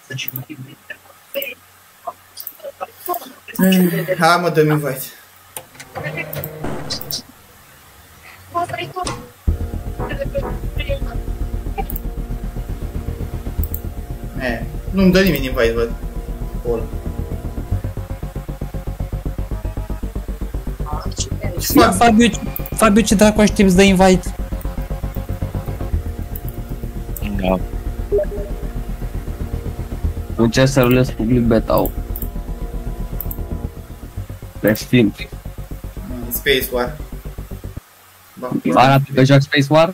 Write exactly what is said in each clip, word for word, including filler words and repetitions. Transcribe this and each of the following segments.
Hai mă, dă-mi invite. E, nu-mi dă nimeni invite, văd. Bol. Fabiu, Fabiu, ce dracu aștepți de invite? Da. Încerc să rulez public beta-ul. Pe Steam. Space War. Arată că joc Space War?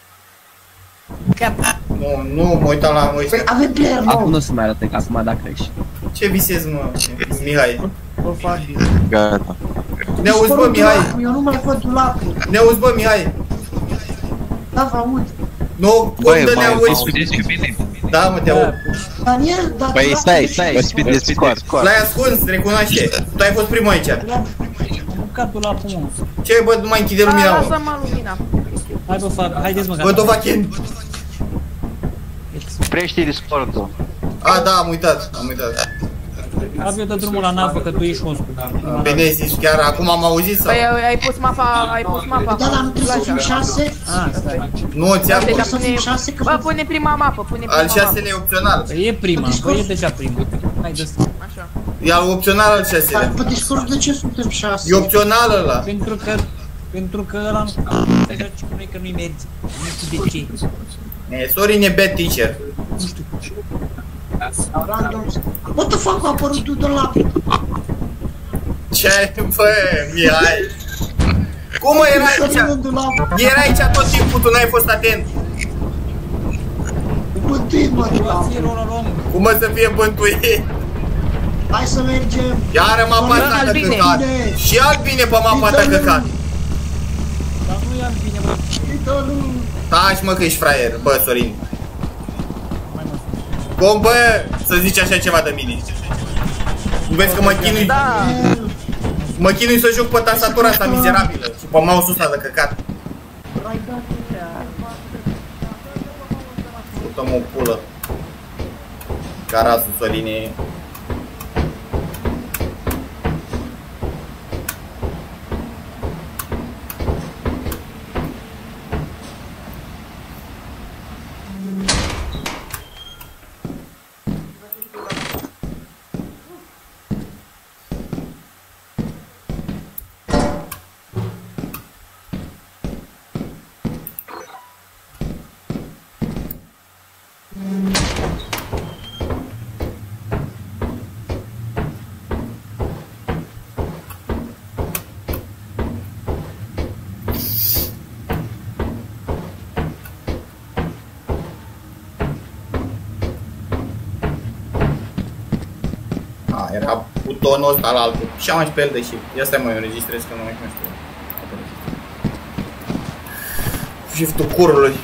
Nu, nu, mă uitam la ăștia. Avem player nou. Acum nu se mai arată, că acum da crești. Ce visezi, mă, Mihai? Gata. Ne auzi, bă, Mihai? Eu nu mai văd dulapul. Ne auzi, bă, Mihai? Da, vă aud. Nu, cum de ne auzi? Da, mă, te aud. Daniel, da. Băi, stai, stai, speed, speed, l-ai ascuns, recunoaște. Tu ai fost primul aici. Am mâncat dulapul, mă. Ce, bă, nu mai închide lumina, mă. Lasă-mă lumina. Hai, bă, Fabiu, haideți, mă, Bă, Dovachin. Prește Discord-ul. A, da, am uitat, am uitat. Fabiu, dă drumul la navă, că tu ești hostul. Bine zis, chiar acum am auzit sau? Păi ai pus mapa, ai pus mapa. Da, dar nu trebuie să fim șase. Ah, stai. Nu, ți-am Uite, dar pus. pune, bă, pune prima mapă, pune prima Al mapă. șaselea e opțional. E prima, bă, e deja prima. Hai, dă Așa. E al opțional al Dar șaselea. pe Discord de ce suntem șase? E opțional ăla. Pentru că... Pentru că ăla nu... Să joci cu noi că nu-i mergi. Nu știu de ce. E, Sorin e bad teacher. Nu știu. Random. What the fuck a apărut dulapul? Ce, bă, Mihai? Cum mă, era aici? Era aici tot timpul, tu n-ai fost atent. Bântuit, mă, dulapul. Cum mă să fie bântuit? Hai să mergem. Iară mapa ta de căcat. Și Albine pe mapa ta căcat. Dar nu i-am bine, mă. Taci, mă, că ești fraier, bă, Sorin. Cum, bă, să zici așa ceva de mine? Nu vezi că mă chinui? Da. Mă chinui să joc pe tastatura asta mizerabilă și pe mouse-ul ăsta de căcat. Pută-mă o pulă. Carasul Sorinei. Era butonul ăsta la altul. Și am și pe el de shift. Ia stai, mă, eu înregistrez că nu mai știu. Shift-ul curului.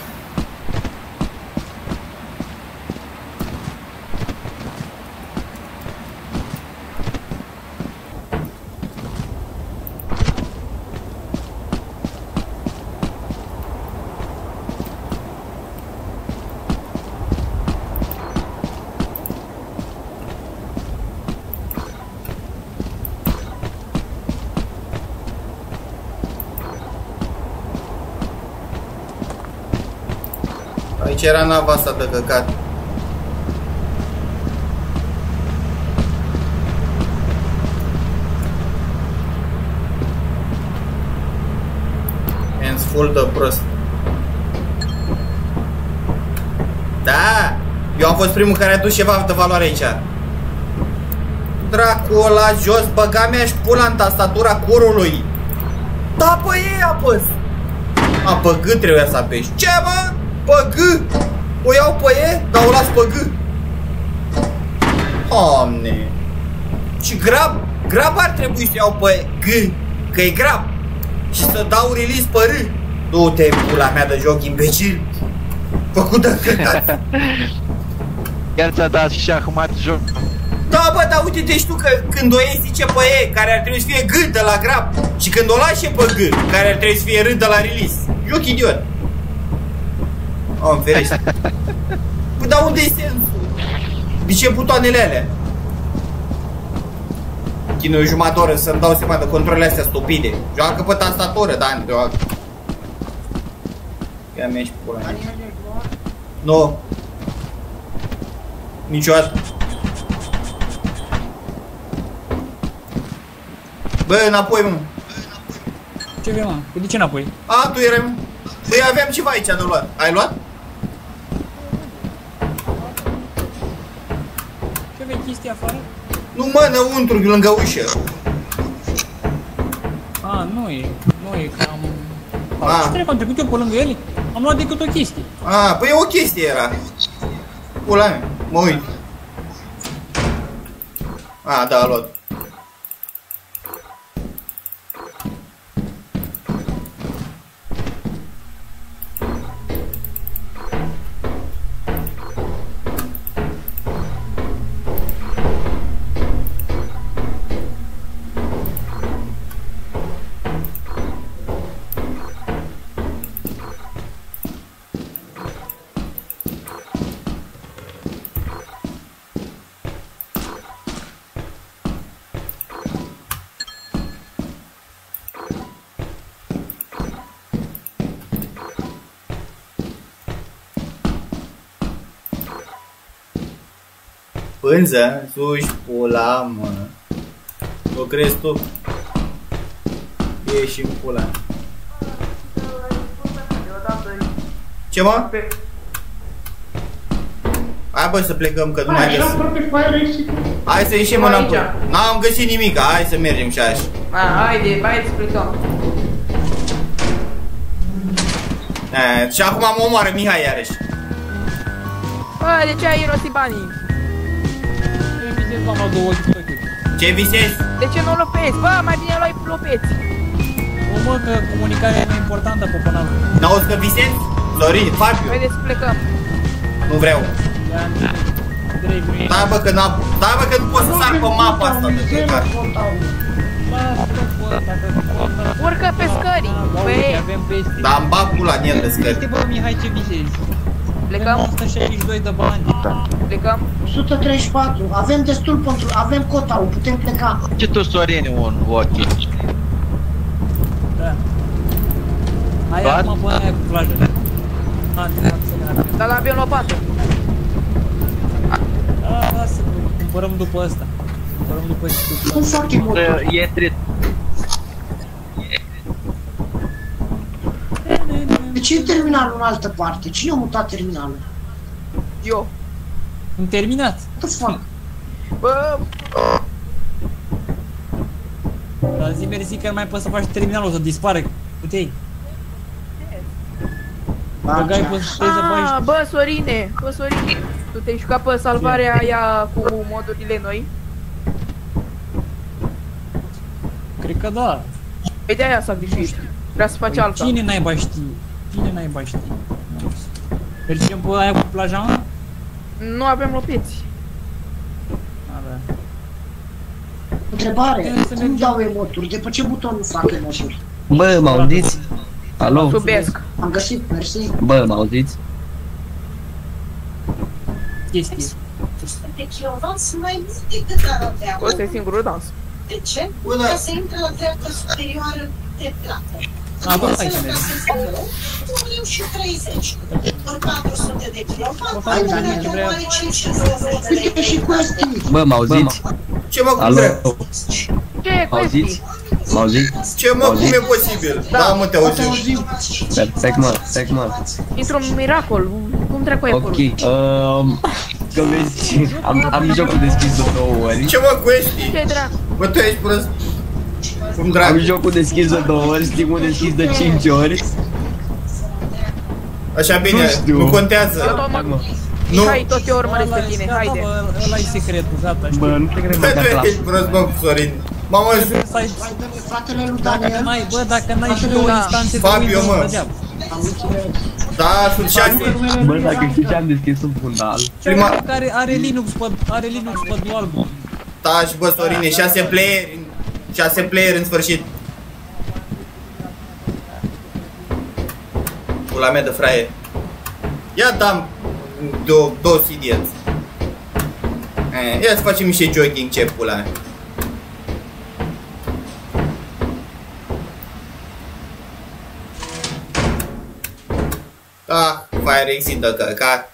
Aici era nava asta de căcat. Hands full de prost. Da! Eu am fost primul care a dus ceva de valoare aici. Dracu ăla jos, băga mea și pula în tastatura curului. Da, pe ei apăs. A, pe G trebuia să apeși. Ce, bă? Pe G! O iau pe E, dar o las pe G. Doamne! Și grab, grab ar trebui să iau pe G, că e grab. Și să dau release pe R. Du-te, pula mea de joc, imbecil. Făcut de căcat. Chiar ți-a dat șahmat joc. Da, bă, dar uite-te și tu că când o iei zice pe E, care ar trebui să fie G de la grab. Și când o lași pe G, care ar trebui să fie R de la release. Joc idiot. Oh, îmi ferește. Păi, dar unde e sensul? De ce butoanele alea? Chinui jumătate oră să-mi dau seama de controlele astea stupide. Joacă pe tastatură, Dan, joacă. Ia mea și pula mea. Nu. Niciodată. Bă, înapoi, mă. Ce vrei, mă? De ce înapoi? A, tu erai, mă. Băi, aveam ceva aici de luat. Ai luat? Ce vrei chestii afară? Nu, mă, înăuntru, lângă ușă. A, nu e. Nu e, că am... A. Ce trebuie că am trecut eu pe lângă ele? Am luat decât o chestie. A, păi o chestie era. Pula mea, mă uit. A, da, a luat. Pânză? Suși pula, mă. O crezi tu? Ieși în pula. Ce, mă? Hai, bă, să plecăm, că nu mai găsim. Hai să ieșim înapoi. N-am găsit nimic, hai să mergem și așa. A, haide, hai să plecăm. E, și acum mă omoară Mihai iarăși. Bă, de ce ai irosit banii? M-am luat două ochi. Ce visezi? De ce nu lopeți? Bă, mai bine luai lopeți. O, mă, că comunicarea e mai importantă pe canal. N-auzi că visezi? Florin, Fabiu. Haideți să plecăm. Nu vreau. Da, bă, că n-am... Da, bă, că nu pot să sar pe mapa asta de plecare. Urcă pe scări. Băi, avem peste. Dar îmi bag pula în el de Este, scări. bă, Mihai, ce visezi? plecăm. o sută șaizeci și doi de bani. Plecăm. o sută treizeci și patru. Avem destul pentru... Avem cota, putem pleca. Ce tu, Sorine, un ochi? Da. Hai Bat? acum până aia cu plajă. A, trebuie să ne arătăm. Dar avem lopată. Da, lasă, cumpărăm după ăsta. Cumpărăm după ăsta. Cum fac emotul? E trit. De ce e terminalul în altă parte? Cine a mutat terminalul? Eu. Am terminat. What the fuck? Bă, Dar zi mersi că nu mai poți să faci terminalul, o să dispare. Puteai. Băgai pe să să ah, bagi. bă, Sorine, bă, Sorine. Tu te-ai jucat pe salvarea aia cu modurile noi? Cred că da. Păi de-aia s-a greșit. Vrea să faci Păi alta. cine naiba știe? Cine naiba știe? Mergem pe aia cu plaja, mă? Nu avem lopeți. Avea. Întrebare, Trebuie să cum mergem. dau emoturi? De pe ce buton nu fac emoturi? Bă, mă auziți? Alo? Subesc. Am găsit, mersi. Bă, mă auziți? Chestie. Deci eu vreau să mai mult decât arăteau. Ăsta e singurul dans. De ce? Bună. Ca să intre la dreapta superioară de plată. A, bă, hai să mergem. un milion și treizeci. Ori patru sute de kilograme. Hai, Daniel, vreau. Uite și cu astea. Bă, mă auziți? Ce mă, cum Alo? vreau? Ce Auziți? questi? Mă auziți? Ce mă, cum e posibil? Da, mă, te auzi. Perfect, mă, perfect, mă. Într-un miracol. Cum dracu ai Ok, apărut? um, că vezi, am, am jocul deschis de două ori. Ce mă, cu ești? Ce dracu? Bă, tu ești prost. Cum Am drag. jocul deschis de două ori, Steam-ul deschis de cinci ori. Așa bine, Nu știu. nu contează. Eu tot mă... Nu. Hai, tot eu urmăresc pe tine, haide. Ăla e secretul, gata, știu. Bă, nu te cred, Bă, mă, tu de ești prost, bă, Sorin. Mamă, Să ai- Mai dă-mi fratele lui Dacă Daniel. n-ai, bă, dacă n-ai și Da. două instanțe de Fabio, Windows, mă. degeaba. Am înțeles. da, sunt șase. Bă, dacă știi ce am deschis un fundal. Prima... Care are Linux pe, are Linux pe dual, bă. Taci, bă, Sorine, șase player, șase player în sfârșit. Pula mea de fraier. Ia dam două, două idioți. Eh, ia să facem niște jogging, ce pula mea. Ah, fire exit de căcat.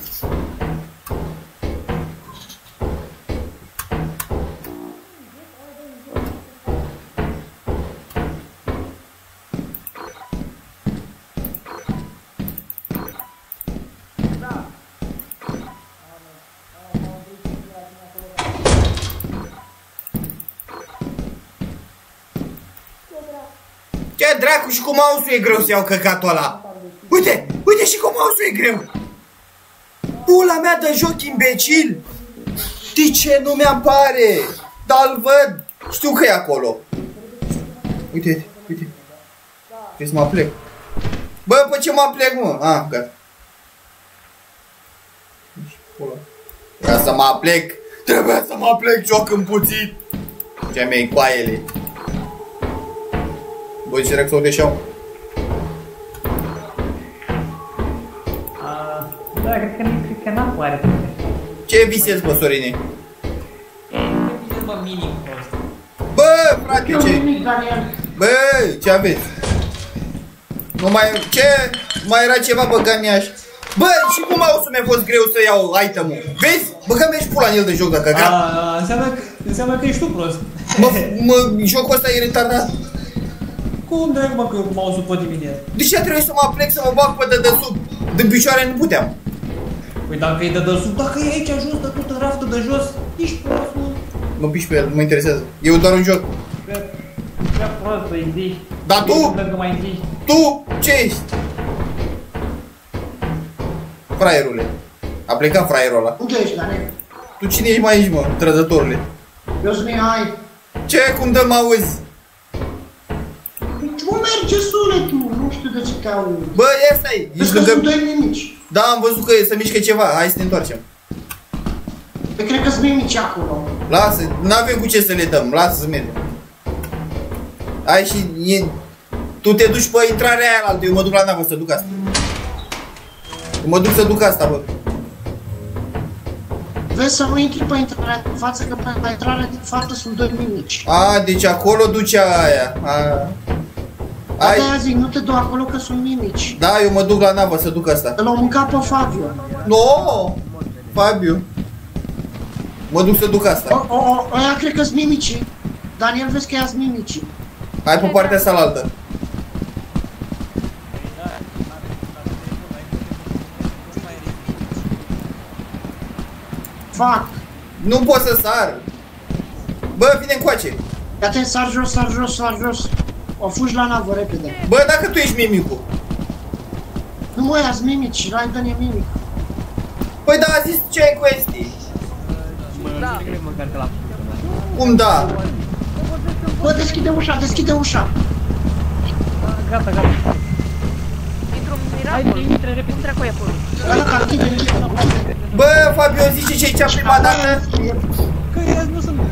Ce dracu, și cu mouse-ul e greu să iau căcatul ăla. Uite, uite și cu mouse-ul e greu. Pula mea de joc, imbecil. De ce nu mi-apare? Dar-l văd. Știu că e acolo. Uite, uite. Trebuie să mă plec. Bă, pe ce mă plec, mă? Ah, gata. Ca să mă plec. Trebuie să mă plec, joc împuțit. Ce mi-ai coaiele. Băi, ce rec să o deșeau? Da, cred că, cred că n-apare. Ce visezi, bă, Sorine? Visez, bă, minim prost. Bă, frate, Eu ce? nimic, Daniel. Bă, ce aveți? Nu mai... Ce? Mai era ceva băganiaș? Bă, și cum mouse-ul mi-a fost greu să iau item-ul? Vezi? Băgă mi-și pula în el de joc dacă grab. A, înseamnă, că, înseamnă că ești tu prost. Mă, mă, jocul ăsta e retardat. Cum dracu, mă, că eu cu mouse-ul pot imediat? De ce trebuie să mă plec să mă bag pe dedesubt? Din picioare nu puteam. Păi dacă e de desubt, dacă e aici jos, de tot în raftul de jos, ești prost, nu? Mă piși pe el, nu mă interesează. E doar un joc. Prea, prea prost să existi. Dar tu? Dacă mai existi. Tu? Ce ești? Fraierule. A plecat fraierul ăla. Unde ești, Daniel? Tu cine ești mai aici, mă, trădătorule? Eu sunt Mihai. Ce? Cum dă mă auzi? Nu merge sunetul, nu știu de ce te auzi. Bă, ia stai! Vezi Ești că lângă... sunt doi mimici. Da, am văzut că se mișcă ceva, hai să ne întoarcem. Păi cred că sunt mimici acolo. Lasă, n-avem cu ce să le dăm, lasă să mergem. Hai și... E... Tu te duci pe intrarea aia la altă, eu mă duc la navă să duc asta. Eu mă duc să duc asta, bă. Vezi să nu intri pe intrarea din față, că pe intrarea din față sunt doi mimici. A, deci acolo ducea aia. A. Hai. Ai... De-aia zic, nu te du acolo că sunt mimici. Da, eu mă duc la navă să duc asta. L-au mâncat pe Fabio. No, Fabio. Mă duc să duc asta. O, o, o, ăia cred că sunt mimicii. Daniel, vezi că ea sunt mimicii. Hai pe partea asta la altă. Fac. Nu pot să sar. Bă, vine încoace. Ia-te, sar jos, sar jos, sar jos. O fugi la navă, repede. Bă, dacă tu ești mimicul. Nu mă, ia-ți mimici, Raiden e mimic. Păi da, a zis ce ai questi. Da. Nu cred măcar că l-am făcut. Cum da? Bă, deschide ușa, deschide ușa. Gata, gata. Intru în miracol. Intră repede. Intră cu ea acolo. Ăla care închide, închide. Bă, Fabio, zice ce aici prima dată. Că eu nu sunt...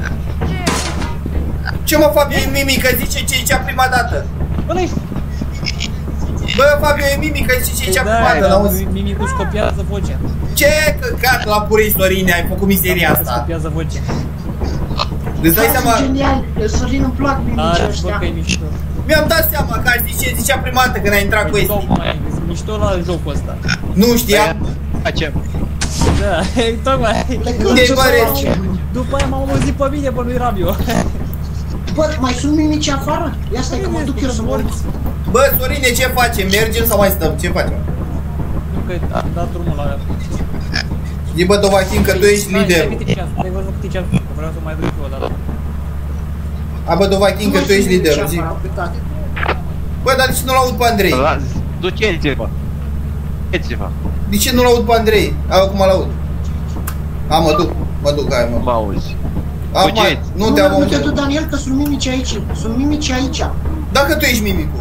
Ce mă, Fabio, e mimică, zice ce aici prima dată. Ăla ești... Bă, Fabio, e mimică, zice ce aici prima dată, Da, l-auzi. mimicul copiază vocea. Ce căcat la purei, Sorine, ai făcut mizeria asta. Copiază vocea. Îți dai Sunt seama, genial, Sorin îmi plac mimicii Are, bă, ăștia. că e mișto. mi-am dat seama că aș zice, zicea prima dată când ai intrat cu Păi Esti. tocmai, e mișto la jocul ăsta. Nu știam. Facem. Da, tocmai. Unde e, bă, rece? După aia m-am auzit pe mine, bă, nu eram eu. Bă, mai sunt mimici afară? Ia stai că mă duc eu să mă uit. Bă, Sorine, ce facem? Mergem sau mai stăm? Ce facem? Nu că am dat drumul la... E bă, Dovachin, că tu ești liderul. Ai văzut câte ceas, că vreau să mai duc eu o dată. A, bă, Dovachin, că tu ești liderul, zi. Bă, dar de ce nu-l aud pe Andrei? Duceți-vă. Duceți-vă. De ce nu-l aud pe Andrei? A, acum l aud. A, mă duc, mă duc, hai, mă. Mă auzi. Acum, Fugiți. nu Nu, te-am nu te auzit. du, Daniel, că sunt mimici aici. Sunt mimici aici. Dacă tu ești mimicul.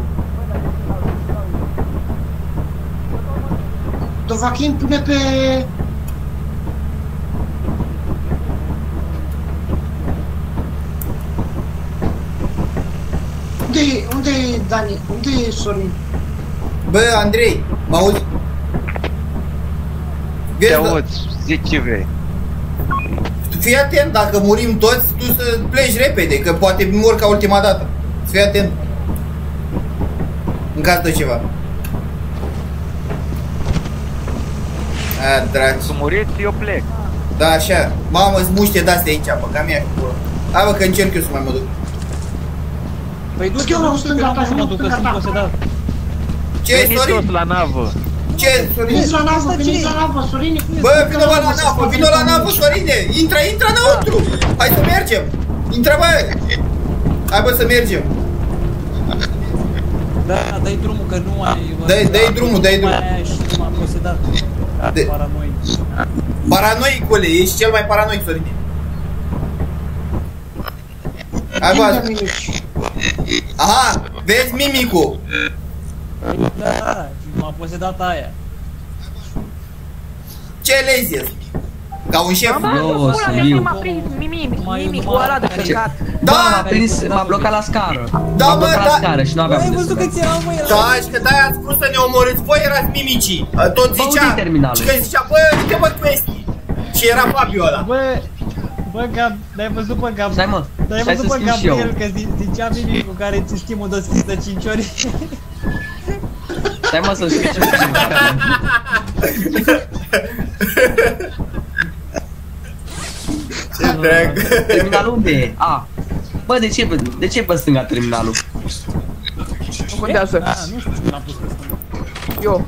Dovachin pune pe... Unde e, unde e Dani? Unde e Sorin? Bă, Andrei, mă auzi? Te Vezi, da- auzi, zici ce vrei. fii atent, dacă murim toți, tu să pleci repede, că poate mor ca ultima dată. Fii atent. În caz de ceva. A, dragi. Să muriți, eu plec. Da, așa. Mamă, îți muște de-astea aici, băga mea cu pula. Hai, bă, că încerc eu să mai mă duc. Păi du-te, Eu mă, la nu stânga știu, ta, să mă eu duc, la că sunt stânga ta. posedat. Ce, Veniți Sorin? toți la navă. Ce, Sorin? Veniți la navă, veniți la navă, Sorine. Bă, vină bă la navă, vină la navă, Sorine! Intră, intră înăuntru! Hai să mergem! Intră, bă! Hai, bă, să mergem! Da, dai drumul, că nu ai... Dă-i- dă-i drumul, dă-i drumul. Mai aia și m-am posedat. De- Paranoi. Paranoicule, ești cel mai paranoic, Sorine. Hai, bă! Aha, vezi mimicul! Da, da, m-a posedat aia. Ce lezi ești? Ca un șef? Mama, Eu, pula mea, Siriu. m-a prins mimic, Mai- mimicul mai- ăla de ce- căcat. Da, Da! m-a prins, m-a blocat la scară. Da, M-a mă, blocat la da. scară și nu Băi, aveam ai de văzut că să. ți-era, măi, Da, și că de-aia ați vrut să ne omorâți, voi erați mimicii. Tot Bă, zicea, unde-i terminalul? și că zicea, bă, uite bă chestii. Și era Fabio ăla. Bă, bă, Gab, n-ai văzut pe Gab... Stai, mă, N-ai stai văzut să pe schimb și eu. Gabriel că zi- zicea mimicul care ți stimul de scris de cinci ori? Stai, mă, să știu ce Ce drag. Terminalul unde e? A. Bă, de ce, de ce pe stânga terminalul? Nu contează. Ah, nu știu ce l-am pus pe stânga. Eu.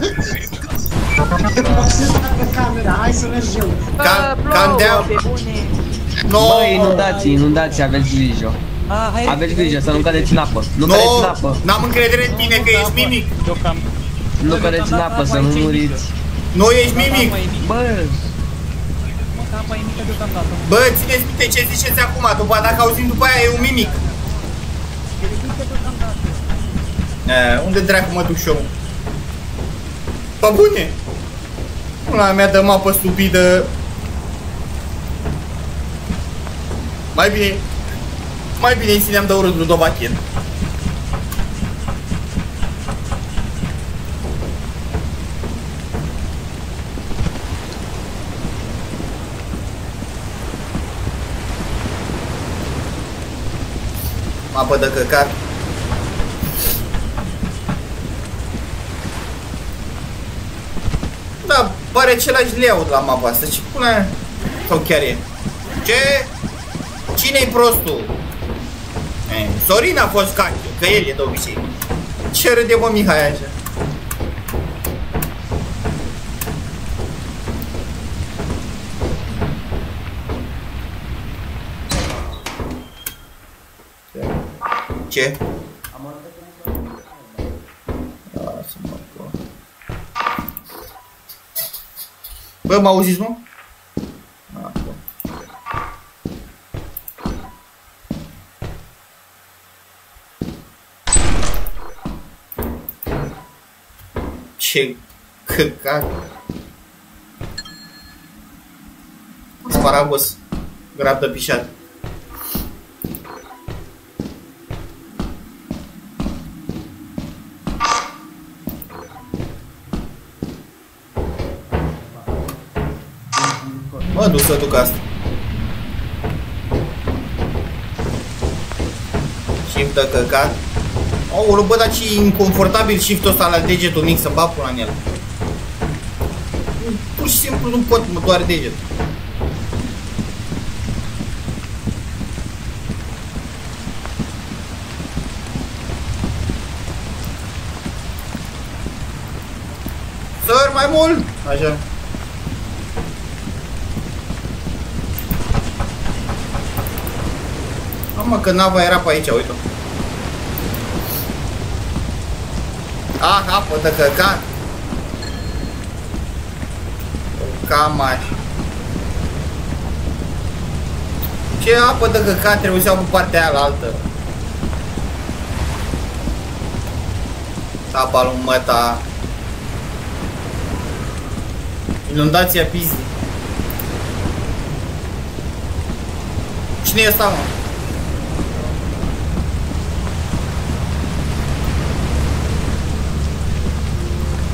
Obsedat camera, hai să mergem. Calm- Bă, calm plouă, down. pe bune. No, Bă, inundații, inundații, aveți grijă. Ah, hai, Aveți grijă să nu cadeți în apă. Nu no, cadeți în apă. n-am încredere în tine că ești mimic. Deocam. Nu cadeți în apă, să nu muriți. Nu ești mimic. Bă, Mă, că apa e mică deocamdată. Bă, țineți minte ce ziceți acum, după dacă auzim după aia e un mimic. E, unde dracu mă duc și eu? Pă bune! Pula mea dă mapă stupidă. Mai bine, mai bine îi țineam de urât Ludovachien. Mapă de căcat. Da, pare același layout la mapa asta. Ce pula mea? Sau chiar e? Ce? Cine-i prostul? E, Sorin a fost cachiu, că el e de obicei. Ce râde mă Mihai așa? Ce? Lasă-mă, bă. Bă, mă auziți, nu? A, bă. Ce căcat. Sparagos. Grab de pișat. Mă duc să duc asta. Shift de căcat. Aoleu, bă, dar ce inconfortabil shift-ul ăsta la degetul mic, să-mi bag pula în el. Pur și simplu nu pot, mă doare degetul. Săr mai mult! Așa. Mă, că nava era pe aici, uite. Ah, apă de căcat. Cam mai. Ce apă de căcat trebuie să iau pe partea aia la altă. Apa lui măta. Inundația Pizzi. Cine e ăsta, mă?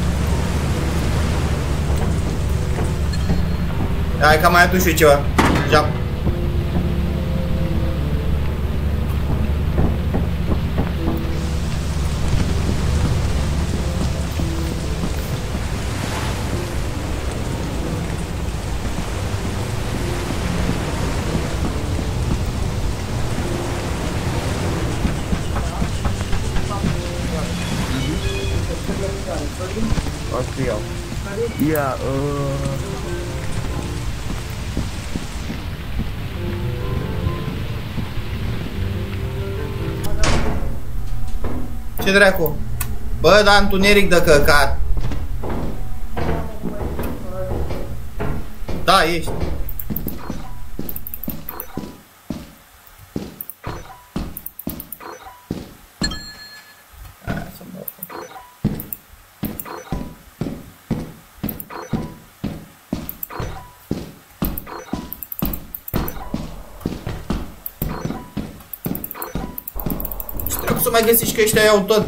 Hai că am mai adus și eu ceva. Deja. O scriu. Ia, uh... Ce dracu? Bă, da, întuneric de căcat. Da, ești. Aia, să mă fac. Și trebuie să mai găsești că ăștia iau tot.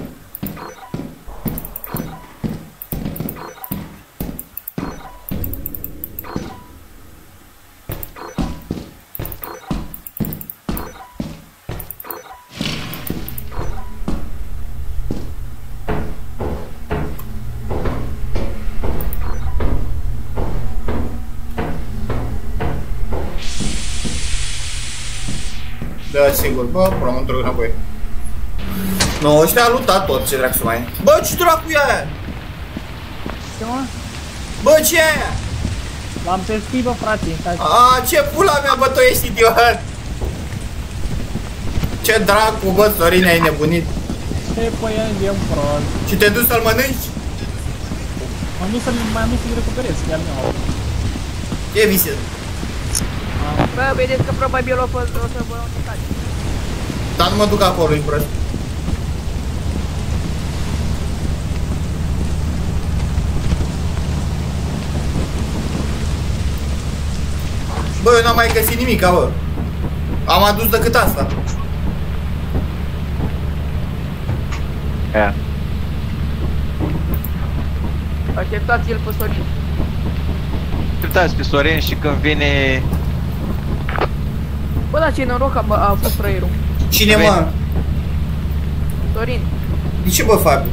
Da, sigur, bă, până mă întorc înapoi. No, ăștia a luptat tot, ce dracu să mai e. Bă, ce dracu e aia? Ce mă? Bă, ce e aia? L-am pescuit, bă, frate. A, ce pula mea, bă, tu ești idiot. Ce dracu, bă, Sorine, ai nebunit. Ce păianji, e-mi prost. Și te duci să-l mănânci? M-am dus să-l mai am dus să-l recuperez, chiar nu. Ce visez? Bă, vedeți că probabil o, fost, o să vă uitați. Dar nu mă duc acolo, ești prost. Bă, eu n-am mai găsit nimica, bă. Am adus decât asta. Aia. Așteptați-l pe Sorin. Uitați pe Sorin și când vine... Bă, dar ce noroc a, a avut fraierul. Cine, mă? Sorin. De ce, bă, Fabi?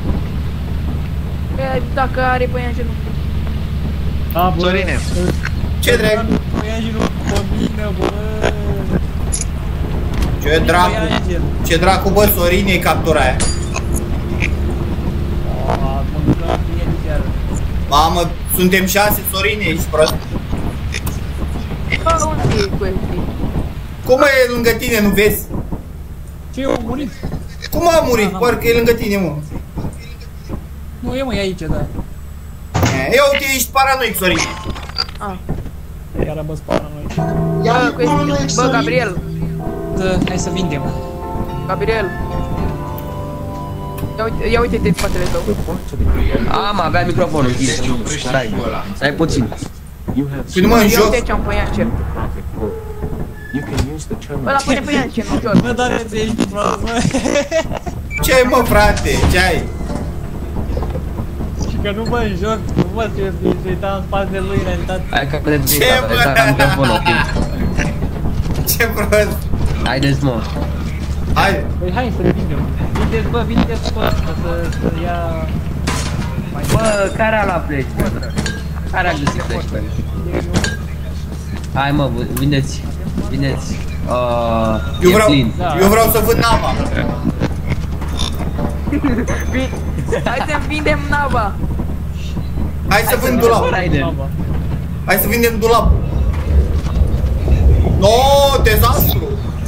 Bă, dacă are păianji, nu știu. A, bă. Sorine. Ce dracu? Păianji nu combină, bă. Ce dracu? Ce dracu, bă, Sorine, e captura aia. A, mă ducăm bine chiar. Mamă, suntem șase, Sorine, ești prost. Bă, unde e cu ăștia? Cum e lângă tine, nu vezi? Ce, eu am murit? Cum a murit? Parcă e lângă tine, mă. Nu, e mă, e aici, da. Ia uite, ești paranoic, Sorine. Ah. Iar am spara noi. Bă, cu ăștia. Bă, Gabriel. Da, hai să vindem. Gabriel. Ia uite, ia uite-te în spatele tău. Am, avea microfonul închis. Stai, stai puțin. Păi nu mă în Ia joc. uite ce-am păianji. Bă, la pune păianji, nu joc. Bă, dar ți ești prost, bă. Ce ai, mă, frate? Ce ai? Și că nu mă în joc, nu mă să se uita în spatele lui în realitate. Hai că putem Ce, să bă? ca microfonul, ok. Ce prost. Haideți, mă. Hai. Păi hai să vindem. Vindeți, bă, vindeți tot, să, să ia... Bă, care a luat flash, bă? Care a găsit flash, bă? Hai, mă, vindeți. Vindeți. Uh, Eu e vreau, plin. eu vreau să vând nava. Hai să vindem nava. Hai să vând dulap. Haide. Hai să vindem dulap. No, dezastru.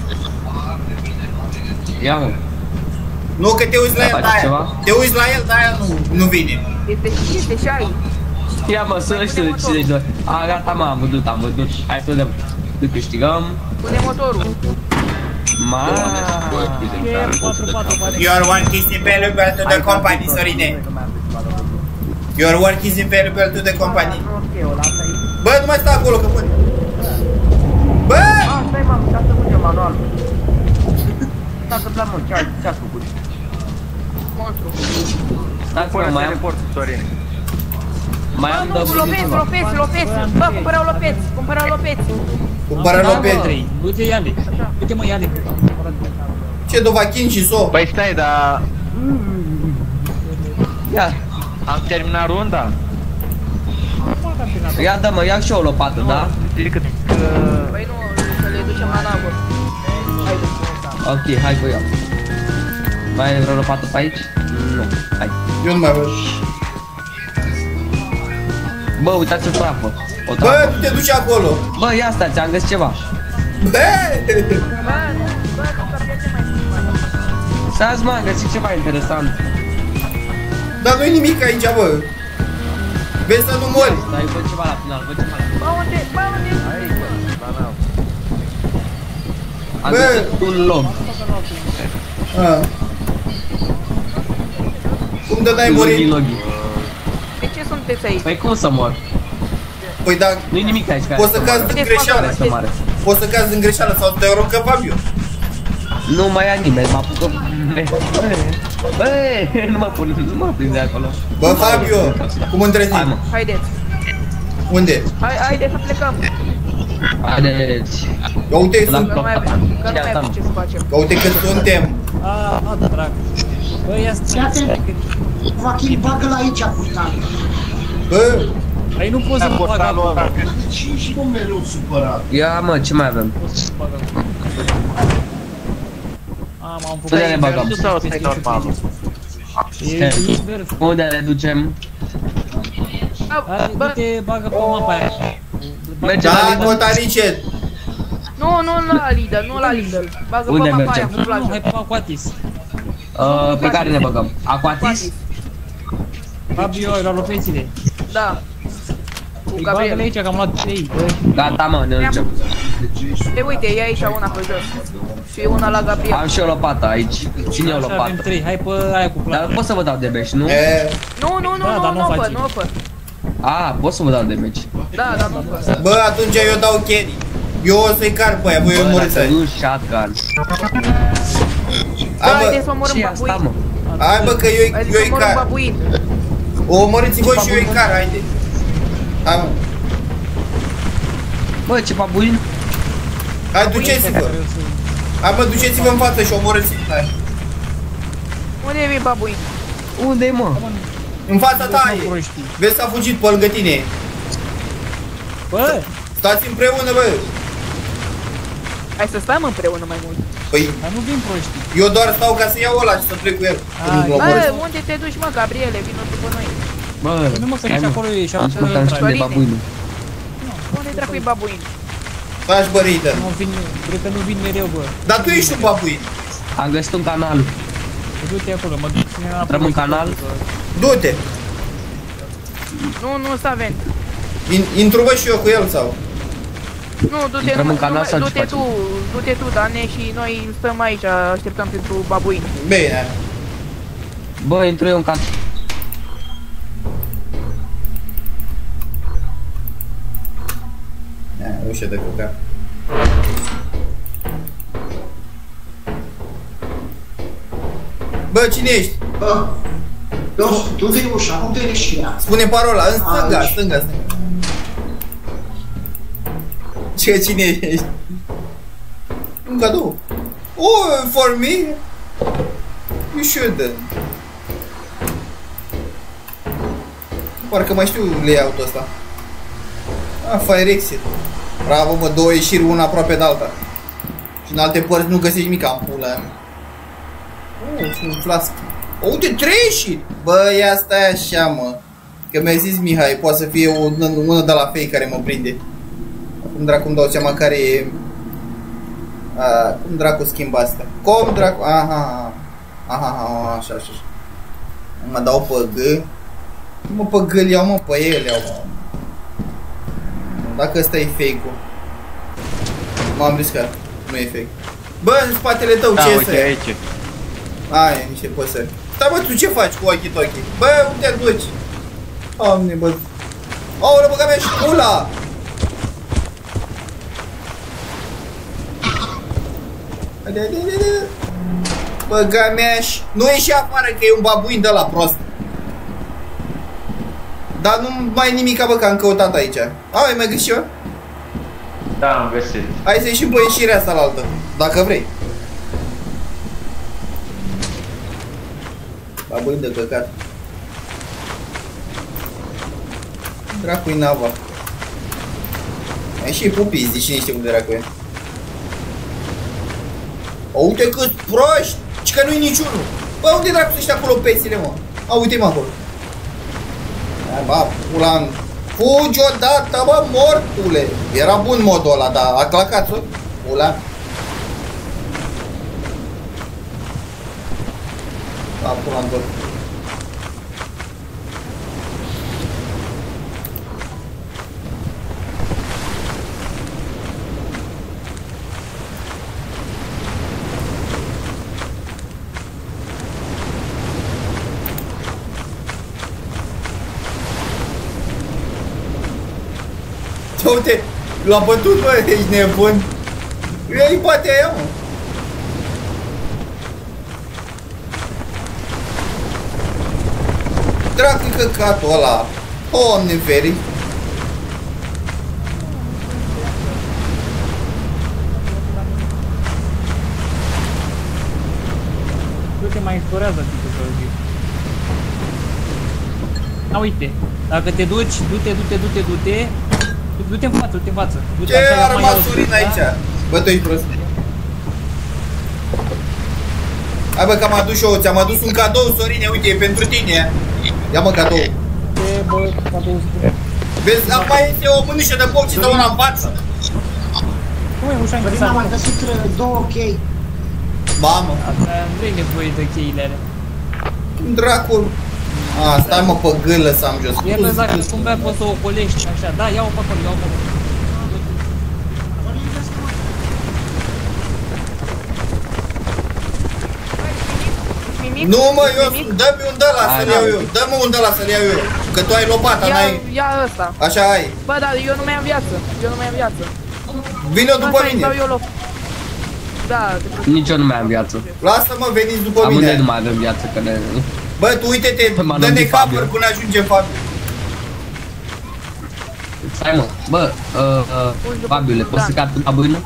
Ia, mă. Nu, că te uiți la el, Faci de-aia. ceva? Te uiți la el, de-aia nu, nu vine. Este și este și ai. Ia, mă, să știu de cine doar. A, gata, mă, am văzut, am văzut. Hai să dăm. Să câștigăm. Pune motorul. Ma. E patru patru pare. Your work is invaluable to the company, Sorine. Your work is invaluable to the company. Bă, nu mai sta acolo, că pune. Bă! Ah, stai, mă, putea să mergem manual. S-a întâmplat, mă, ce-a făcut? Monstru. Stați, mă, Pune mai am... teleport, Sorin. Mai am Bă, de lopeți, ceva. lopeți, lopeți. Bă, cumpărau lopeți, cumpărau lopeți. Cumpără lopeți. trei. Du-te, ia-le. Uite mă, ia-le. Ce dovachin și so. Păi stai, dar Ia, am terminat runda? ia dă-mă, ia și o lopată, da? Decât că... Păi nu, să le ducem la navă. Haide. Ok, hai cu ea. Mai ai vreo lopată pe aici? Nu, hai. Eu nu mai văd. Bă, uitați-o trapă. O Bă, trapă. tu te duci acolo. Bă, ia stai, ți-am găsit ceva. Bă! Bă, nu, bă, nu, că pierde mai mult. Stai-ți, mă, am găsit ceva interesant. Dar nu-i nimic aici, bă. Vezi să nu mori. Stai, văd ceva la final, văd ceva la final. Bă, unde, bă, unde? Am Bă. găsit un log. A. Cum de n-ai Loghi, murit? loghi. De ce sunteți aici? Păi cum să mor? Păi da, Nu-i nimic aici care poți să să cazi moară. din greșeală. Să moară. Poți să cazi din greșeală sau te aruncă Fabio. Nu mai ia nimeni, mă apucă... Bă, nu mă pun, nu mă prind de acolo. Bă, Fabio, cum întrezi? Hai, mă. Haideți. Unde? Hai, haideți să plecăm. Haideți. Ia uite, La- sunt, Că nu mai avem, că nu mai avem ce să facem. ia uite că suntem. A, a, dracu. Bă, ia Ia-te, Joachim, bagă-l aici, portal. Bă, Păi nu poți să mă bag acolo. Și nu mereu supărat. Ia, mă, ce mai avem? A, m-am făcut. Unde ne bagăm? Tu sau stai normalul? E invers. Unde le ducem? Bă, Hai, bă, du-te, bagă pe mapa aia. Merge da, la Lidl. Cotarice. nu, nu la Lidl, nu la Lidl. Bagă Unde pe mapa mergem? aia cu Nu, plajă. hai pe Aquatis. Uh, pe care ne băgăm? Aquatis? Fabio, ai luat lopețile. Da. Cu Păi bagă-le Gabriel. aici că am luat trei. Bă, Gata, mă, ne ducem. E, uite, e aici una pe jos. Și una la Gabriel. Am și o lopată aici. Ține o așa avem lopată. trei. Hai pe aia cu Dar plajă. pot să vă dau damage, nu? E, Nu, nu, nu, Da, nu, dar nu nu, faci. fă, nu, fă. A, pot să vă dau damage. Da, da, nu, fă. bă, atunci eu dau carry. Eu o să-i car pe aia, voi Bă, omoriți dacă aia. nu shotgun. Bă, Hai, haideți să bă, omorâm Ce e asta, mă? babuin. hai, bă, că eu-i Haideți să eu-i omorâm car. babuin. O omoriți voi și eu-i car, haide. Hai, mă. Bă, ce babuin? Hai, duceți-vă. Hai, mă, duceți-vă în față și omorâți. Hai. Unde e babuin? Unde e, mă? În fața ta Nu e. proștii. Vezi că a fugit pe lângă tine. Bă, Stați împreună, bă. Hai să stăm împreună mai mult. Păi, dar nu vin proștii. eu doar stau ca să iau ăla și să plec cu el. Să nu-l Bă, omorâți. unde te duci, mă, Gabriele? Vino după noi. Bă, Nu mă, că hai, nici mă. acolo e și Am spus că am știut de Florile. babuinul. Unde dracu e babuin? Taci, bă, Ritter. Nu vin, cred că nu vin mereu, bă. Dar tu ești un babuin. Am găsit un canal. Du-te acolo, mă duc ține la Intrăm în canal? Du-te. Nu, nu, să avem. In- Intru, bă, și eu cu el sau? Nu, du-te, Intrăm nu, în canal nu, sau ce du-te facem? tu, du-te tu, Dane, și noi stăm aici, așteptăm pentru babuin. Bine. Bă, intru eu în canal. Ia, ușă de căcat. Bă, cine ești? Bă, eu, tu vei ușa, nu te și ea. Spune parola, în stânga, Aici. stânga, stânga. Ce, cine ești? Un cadou. Oh, for me? You shouldn't. Parcă mai știu layout-ul ăsta. Ah, Fire Exit. Bravo, mă, două ieșiri, una aproape de alta. Și în alte părți nu găsești nimic în pula aia. Oh, și un flask. Oh, uite, trei ieșiri! Bă, ia stai așa, mă. Că mi-a zis Mihai, poate să fie una, una de la fei care mă prinde. Cum dracu îmi dau seama care e... A, cum dracu schimb asta? Cum dracu... Aha, aha, aha, aha, așa, așa, așa. Mă dau pe G. Mă, pe G le iau, mă, pe el le iau, mă. Dacă ăsta e fake-ul. M-am riscat, nu e fake. Bă, în spatele tău, Da, ce uite este? aici. Ai, niște păsări. Dar bă, tu ce faci cu ochii tochi? Bă, unde te duci? Doamne, bă. Aolă, băga mea și pula! Haide, haide, haide, haide. Băga mea și... Nu ieși afară că e un babuin de la prost. Dar nu mai e nimica, bă, că am căutat aici. A, ai mai găsit ceva? Da, am găsit. Hai să ieșim pe ieșirea asta la altă, dacă vrei. Babă, de căcat. Dracu-i nava. Ai și pupii, zici, cine știe unde dracu e. O, uite cât proști! Și că nu-i niciunul. Bă, unde dracu sunt acolo pețile, mă? A, uite-mă acolo. Ba, pula, fugi odată, bă, mortule. Era bun modul ăla, dar a clacat-o. Pula. Da, pula în tot. Uite, l-a bătut, bă, ești nebun. Ei, poate aia, mă. Dracu-i căcatul ăla. Doamne feri. Nu te mai explorează tipul să zic. A, uite, dacă te duci, du-te, du-te, du-te, du-te. Du-te în față, du-te în față. Ce a rămas Sorin aici? Bă, tu ești prost. Hai, bă, că am adus și eu, ți-am adus un cadou, Sorine, uite, e pentru tine. Ia, mă, cadou. Ce, bă, cadou. Vezi, acum este o mânușă de foc și dă una în față. Cum e ușa Sorin, închisată? am mai găsit două chei. Mamă. Asta nu e nevoie de cheile alea. Dracul. A, stai, mă, pe gâlă să am jos. El dacă cumva poți să o ocolești așa. Da, ia-o pe acolo, ia-o pe acolo. Nu, mă, eu, dă-mi un de-ala să-l iau eu. Dă-mă un de-ala să-l iau eu. Că tu ai lopata, Ia, n-ai... ia ăsta. Așa ai. Bă, dar eu nu mai am viață. Eu nu mai am viață. Vino după Asta îi mine. dau eu loc. Da, te Nici eu nu mai am viață. Lasă-mă, veniți după Amândoi mine. nu mai avem viață, că ne... Bă, tu uite-te, M-a dă-ne numit capăr Fabio. până ajungem Fabio. Stai, mă, bă, uh, uh, Fabiule, poți să capi la bâină?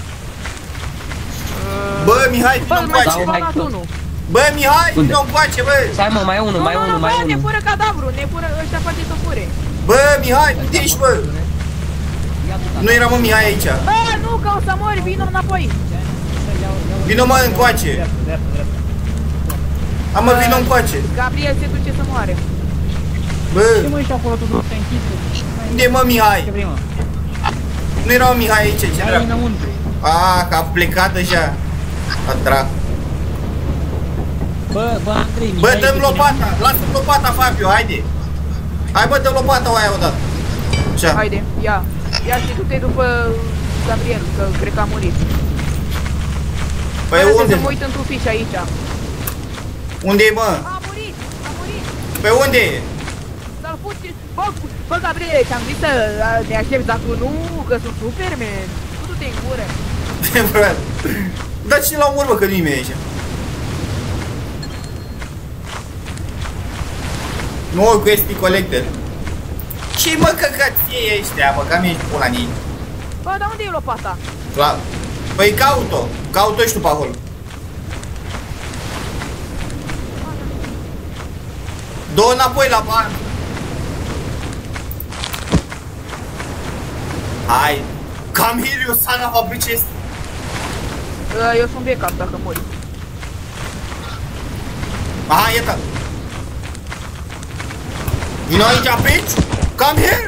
Bă, Mihai, Bă, vino mai încoace. am hai, banat că- unul. Bă, Mihai, Unde? vino încoace, bă. Stai, mă, mai e unul, Nu, mai e nu, unul, nu, mai bă, e ne unul. fură cadavru, ne fură, ăștia face să fure. Bă, Mihai, unde ești, bă? Nu era, mă, Mihai aici. Bă, nu, că o să mori, vino înapoi. Vino, mă, încoace. Am, mă, vino încoace. Gabriel se duce să moare. Bă, Ce mă ești acolo, tu nu te închis? unde e, mă, Ce Mihai? vrei, mă? Nu era, mă, Mihai aici, ce Hai dracu? înăuntru. A, că a plecat deja. A, dracu. Bă, bă, Andrei, Bă, Mihai, dă-mi pe tine- lopata, lasă-mi lopata, Fabio, haide. Hai, bă, dă lopata o aia odată. Așa. Haide, ia. Ia și du-te după Gabriel, că cred că a murit. Păi Hai, unde? să mă uit într-un fiș aici. Unde e, mă? A murit, a murit. Pe unde e? Să-l fuți. Bă, bă, Gabriel, ți-am zis să ne aștepți, dacă nu, că sunt Superman. Du-te în gură. Frate. Dar cine la urmă, că nu-i nimeni aici? Nu, questi collector. Ce mă căcăție ăștia, mă, că mi-ești pula în ei. Bă, dar unde e lopata? La... Păi caut-o, caut-o și tu pe acolo. Dă-o înapoi la bar. Hai. Come here, you son of a bitches. Uh, Eu sunt backup dacă mori. Aha, iată. Vino aici, bitch. Come here.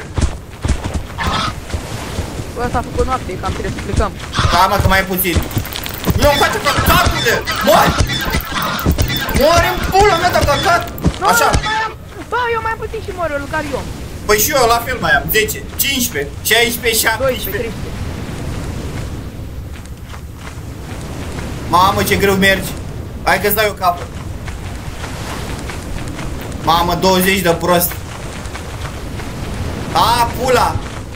Bă, s-a făcut noapte, cam trebuie să plecăm. Da, mă, că mai e puțin. Nu îmi face căcatule! Mori! Mori în pula mea de căcat! Nu, Așa. nu, mai am. Bă, eu mai am puțin și mor, eu Lucar eu. Păi și eu la fel mai am. zece, cincisprezece, șaisprezece, doisprezece, șaptesprezece. treisprezece. Mamă, ce greu mergi. Hai că-ți dau eu capăt. Mamă, douăzeci de prost. A, pula!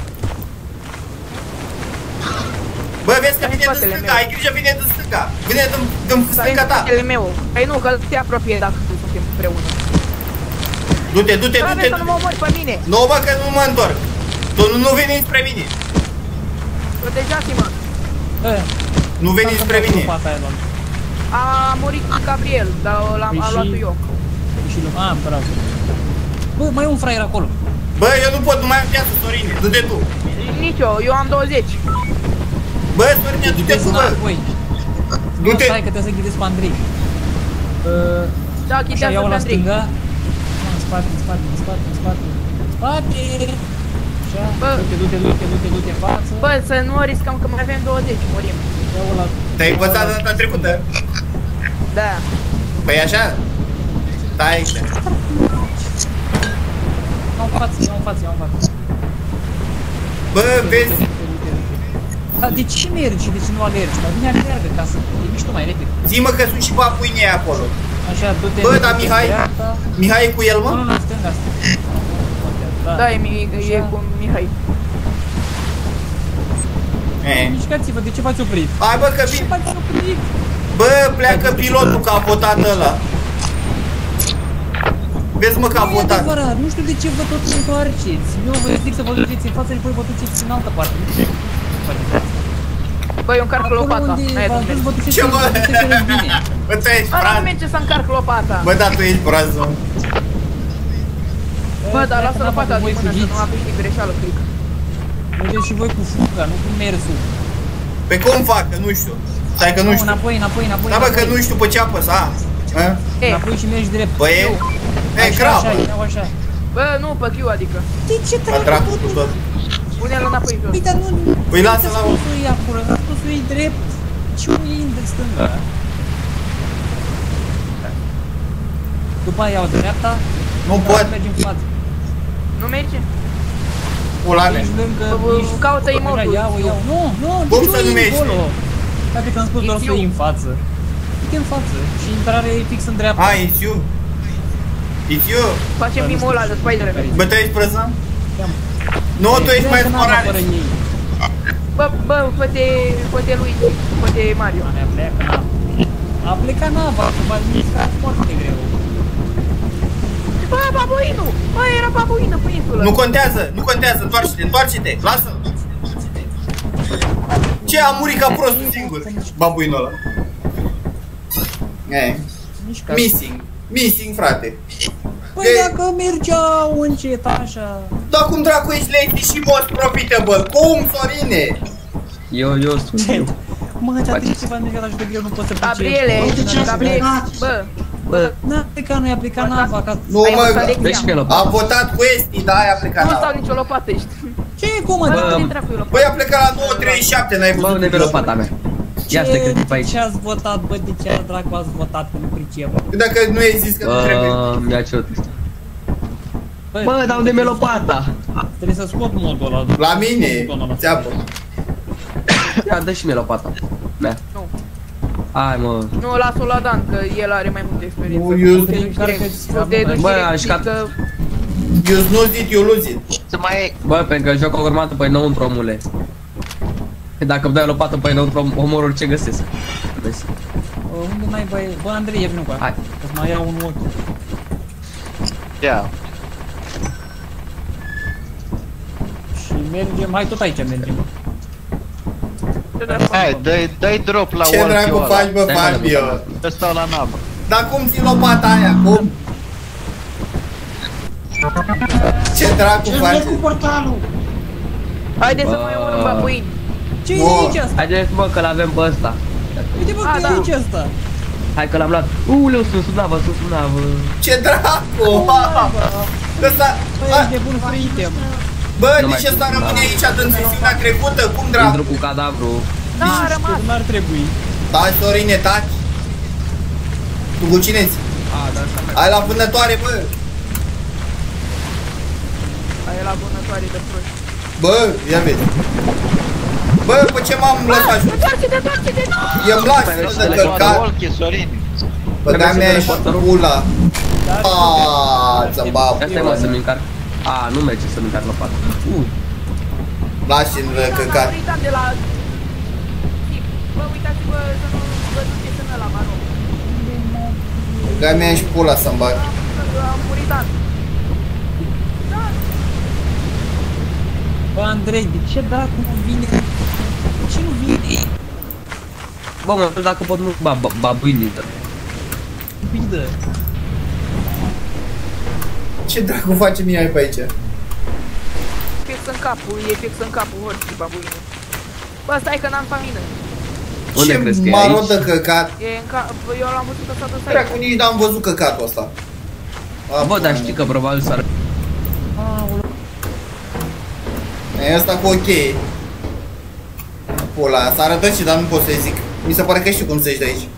Bă, vezi că Stai în vine din spatele stânga, meu. ai grijă, vine din stânga. Vine din, din Stai stânga în ta. spatele meu. Păi nu, că te apropie dacă tu suntem împreună. Du-te, du-te, Trebuie du-te. să nu mă omori pe mine. Nu, bă, că nu mă întorc. Tu nu, nu veni spre mine. Protejați-mă. Eh, Nu veni lasă-mă spre cu mine. lopata aia, doamne. A murit Gabriel, dar l-am Păi a și- luat eu. Și lu- ah, bravo. Bă, mai e un fraier acolo. Bă, eu nu pot, nu mai am viață, Sorine. Du-te tu. Nici eu, eu am douăzeci. Bă, Sorine, du-te tu, bă. Înapoi. Du-te. Stai că trebuie să ghidezi pe Andrei. Uh, Da, Așa, chitează iau pe la Andrei. stânga. În spate, în spate, în spate, în spate. Spate! Așa, Bă. du-te, du-te, du-te, du-te, du-te în față. Bă, să nu riscăm că mai avem douăzeci, murim. Iau la... Te-ai învățat data trecută? Da. Păi așa? Stai, că... Iau în față, iau în față, iau în față. Bă, vezi? Du-te, du-te, du-te. Dar de ce mergi și de ce nu alergi? Dar bine alergă ca să te miști tu mai repede. Zi-mă că sunt și babuinii aia acolo. Așa, du-te... Bă, du-te dar în Mihai? dreapta. Mihai e cu el, Nu, nu, mă? nu, stânga, stânga. Da, e, mi- e cu Mihai. E. Mișcați-vă, de ce v-ați oprit? Hai, bă, că De ce vin. v-ați oprit? Bă, pleacă pilotul că a votat ăla. Vezi, mă, că a Nu e votat. adevărat, nu știu de ce vă tot întoarceți. Eu vă zic să vă duceți în față și voi vă duceți în altă parte. Bă, eu încarc Acolo lopata. unde Hai, vă du-te. duceți, vă duceți Ce, să mă? vă duceți bine. Bă, tu ești Bă, nu praz. merge să încarc lopata. Bă, da, tu ești brază. Bă, dar Dacă lasă n-am lopata avut din voi mână să fugiți, nu aplici greșeală, fric. mergeți și voi cu fuga, nu cu mersul. Pe cum fac? Că nu știu. Stai că nu știu. Înapoi, înapoi, înapoi. Da, bă, că înapoi. nu știu pe ce apăs. A? A? E, Înapoi și mergi drept. Bă, e? E, Așa, grabă. așa, iau așa. bă, nu, pe Q, adică. De ce A, trebuie dracu cu tot. Pune-l înapoi jos. Păi, dar nu... Păi lasă la urmă. Spusul e acolo, spusul e drept. Ce unii e de stânga? După aia iau dreapta. Nu pot. Mergem în față. Nu merge? Pula mea. Ești lângă... Bă, bă, ești- caută emotul. Iau, iau. Nu, nu, Cum nu să nu e mergi? acolo. Dacă ți-am spus doar să It's you. iei în față. Uite în față. Și intrarea e fix în dreapta. A, it's you. It's you. Facem mimul ăla de Spider-Man. Bă, tu ești prăză? Nu, tu ești mai sparare. sparare. Bă, bă, fă-te, fă-te lui, fă-te Mario. A pleacă nava. A plecat nava, m-a mișcat foarte greu. Bă, babuinul! Bă, era babuinul pe insulă. Nu contează, nu contează, întoarce-te, întoarce-te, lasă. Ce, a murit ca prostul singur, babuinul ăla. E, Mișcat. missing, missing, frate. Păi E- dacă mergeau încet așa... Dar cum dracu ești lazy și most profitable? Cum, Sorine? Eu, eu sunt eu. Mă, ți-a trimis ceva negat așa de greu, nu pot să pricep. Gabriele, Uite ce ați Gabriele, plecat. bă, Bă, N-a plecat, nu i-a plecat nava, ca... Nu, ai învățat mă, dă și mie lecția. lopata. a votat cu Esti, da, aia a plecat. Nu la- stau nicio lopată, ești. Ce cum, Bă, adică? nu intra cu lopată. Băi, a plecat la nouă treizeci și șapte, n-ai Bă, văzut? unde e lopata mea? Ia să te cred pe De aici. ce ați votat, bă, de ce dracu ați votat că nu pricep? Dacă nu ai zis că nu trebuie. Bă, mi-a cerut. Bă, Bă, dar unde mi-e lopata? trebuie să scot modul ăla. La mine, țeapă. Ia, dă și mie lopata. Mea. Nu. Hai, mă. Nu, las-o la Dan, că el are mai multă experiență. Nu, eu- Te duci direct- Bă, te duci bă, direct, aș ca- că- Eu nu zit, eu nu zit. Să mai e. Bă, pentru că joc o urmată pe înăuntru, omule. Dacă îmi dai o lopată pe înăuntru, omor orice găsesc. Vezi? Unde mai băi? Bă, Andrei, ia vină cu aia. Hai. Să mai iau un ochi. Ia. Și mergem, hai tot aici mergem. Ce dracu? Hai, dă-i, dă-i drop la Ce work dracu faci, bă, Stai, mă, Fabio? mă, Să stau la navă. Dar cum ții lopata aia, cum? Ce dracu Ce faci? vrei cu portalul? Haideți să Bă. mai omorâm babuini. Ce e Bă. aici asta? Haideți, mă, că l-avem pe ăsta. Uite bă, A, că e da. aici asta. Hai că l-am luat. Uleu, sunt sub navă, sunt sub navă. Ce dracu? Ăsta... Băi, a- ești de bun free item. Bă, Nu mai deci ăsta știu, rămâne da. aici din sesiunea trecută? Cum Intru dracu? cu cadavru. Da, a rămas. N-ar trebui. Taci, Sorine, taci. Tu cu cine -ți? A, dar asta mai... Hai la vânătoare, bă. Aia e la bunătoare de proști. Bă, ia vezi. Bă, pe ce m-am lăsat? Întoarce-te, întoarce-te! Eu-mi las Păi, de să le călcat. Walkie, Sorin. Bă, de-a mea ești pula. Aaaa, ță bab. Asta e, mă, să-mi încarc. A, nu merge să-mi încarc lopata. Ui. Lași-mi de căcat. Am uitat de la... Bă, uitați-vă să nu vă duceți în ăla, mă rog. De-a mea ești pula să-mi bag. Am murit Dan. Bă, Andrei, de ce dracu nu vine? De ce nu vine? Bă, mă, dacă pot nu ba, ba, babuinii dă. Bine. Ce dracu face mie ai pe aici? Fix în capul, e fix în capul horții babuine. Bă, stai că n-am famină. Unde Ce crezi că e marodă aici? căcat. E în cap, eu l-am văzut că s-a dus aici. Dracu, nici n-am văzut căcatul ăsta. Bă, dar știi că probabil s-ar... E ăsta cu ok. Pula, s-a arătat și dar nu pot să-i zic. Mi se pare că știu cum să-și de aici.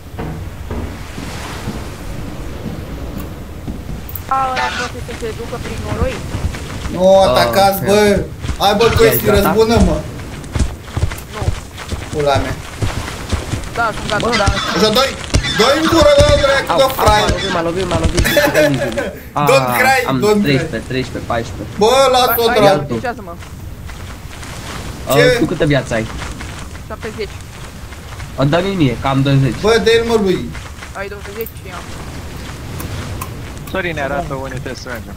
A, ăla poate să se ducă prin noroi. Nu, atacați, bă! Hai, bă, Coesti, răzbună-mă! Nu. Pula mea. Da, sunt gata. Bă, da... Așa, doi! Doi în gură, dă, dracu, dă, frai! M-a lovit, m-a lovit, m-a lovit. Don't cry, Am don't cry. treisprezece, treisprezece, paisprezece. Bă, las-o, Hai, dracu! deșează-mă. Ce? Tu câtă viață ai? șaptezeci. Dă-mi mie, că am douăzeci. Bă, dă-l mă lui! Ai douăzeci și am. Sorin ne arată unde trebuie să mergem.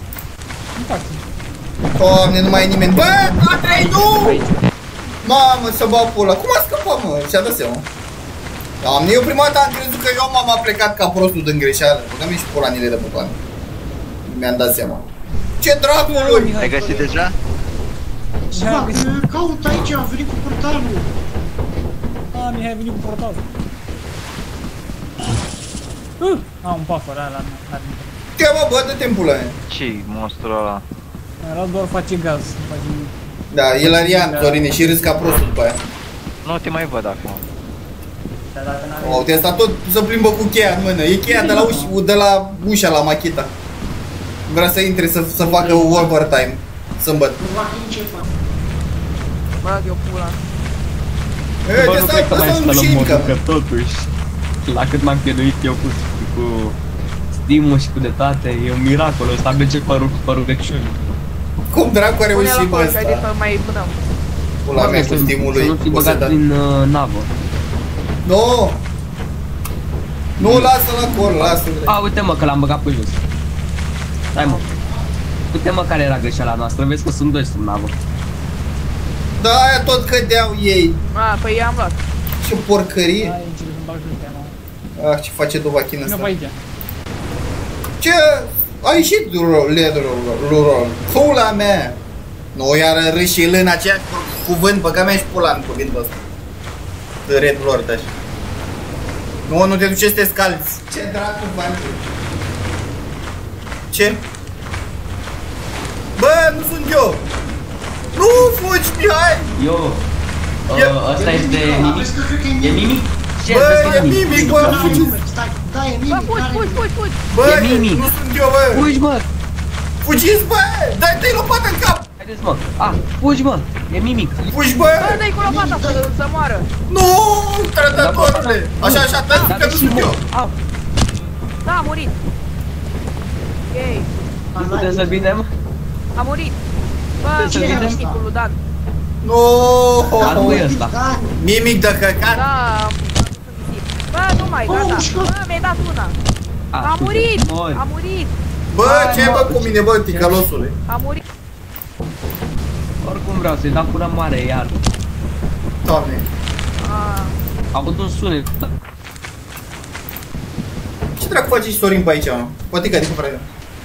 Doamne, nu mai e nimeni. Bă, Andrei, nu! Mamă, să bag pula. Cum a scăpat, mă? Și-a dat seama. Doamne, eu prima dată am crezut că eu m-am plecat ca prostul din greșeală. Băgăm și pulanile de butoane. Mi-am dat seama. Ce dracului! Ai găsit deja? Fac, caut aici, a venit cu portalul. A, Mihai a venit cu portalul. Uh, a, un puffer, ăla n-ar nimic. Ce, mă, bă, dă timpul ăla. Ce-i monstrul ăla? Ăla doar face gaz, nu face nimic. Da, e la Rian, Dorine, și râs ca prostul după aia. Nu te mai văd acum. Dar dacă n-are... O, te asta tot să plimbă cu cheia în mână. E cheia de la, uș, de la ușa la Machita. Vrea să intre să, să facă overtime. Sâmbăt. Nu fac nici ce fac. Bag eu pula. E, Bă, de nu asta, cred că mai asta nu instalăm și modul, nimic. că totuși, la cât m-am chinuit eu cu, cu Steam-ul și cu de toate, e un miracol, ăsta merge pe, rug, pe rugăciuni. Cum dracu a Pune reușit, la bă, acolo și haideți ăsta? să mai pânăm. Pula mea cu Steam-ul lui. Să nu fi O să băgat da. prin uh, navă. Nu! Nu, lasă-l acolo, lasă-l. A, uite mă că l-am băgat pe jos. Stai mă. Uite mă care era greșeala noastră, vezi că sunt doi sub navă. Da, aia tot cădeau ei. A, păi i-am luat. Ce porcărie. Ai început să-mi bag jurtea, mă. Ah, ce face dovachin Vină pe ăsta. aici. Ce? A ieșit Lurol. Pula mea. Nu, iar râs și el în aceeași cuvânt, băga mea și pula în cuvântul ăsta. Red Lord așa. Nu, nu te duce să te scalzi. Ce dracu faci? Ce? Bă, nu sunt eu. Nu fugi, Mihai. Eu. E- Uh, ăsta este Mimic. Vezi că cred că e E Mimic. Mimic? Ce? Bă, Vezi că e Mimic, bă, Da, fugi. stai, da, e Bă, Mimic. fugi, care- fugi, fugi, fugi. Bă, E Mimic. nu sunt eu, bă. Fugi mă! Fugiți, bă. Dai-te-i lopată în cap. Haideți mă! Ah, fugi mă! E Mimic! Fugi, bă. Bă, dai cu lopata să, să moară. Nu, trădătorule. Așa, așa, taci Dar că nu și sunt mă! eu. Au! Da, a murit. Ei, Nu putem să vinem? a murit. Bă, Putem să ce e vedem? minicul lui Dan? Nu. Dar nu e ăsta! Da, Mimic de căcat. Da, bă, nu mai, Bă, gata. mușcă. Bă, mi-ai dat una. Ah, A tu murit, te mori. a murit, Bă, ce ai bă cu mine, bă, ticălosule? a murit. Oricum vreau să-i dau până mare iar. Doamne. A, A avut un sunet. Ce dracu face și Sorin pe aici, mă? Poate că adică frate.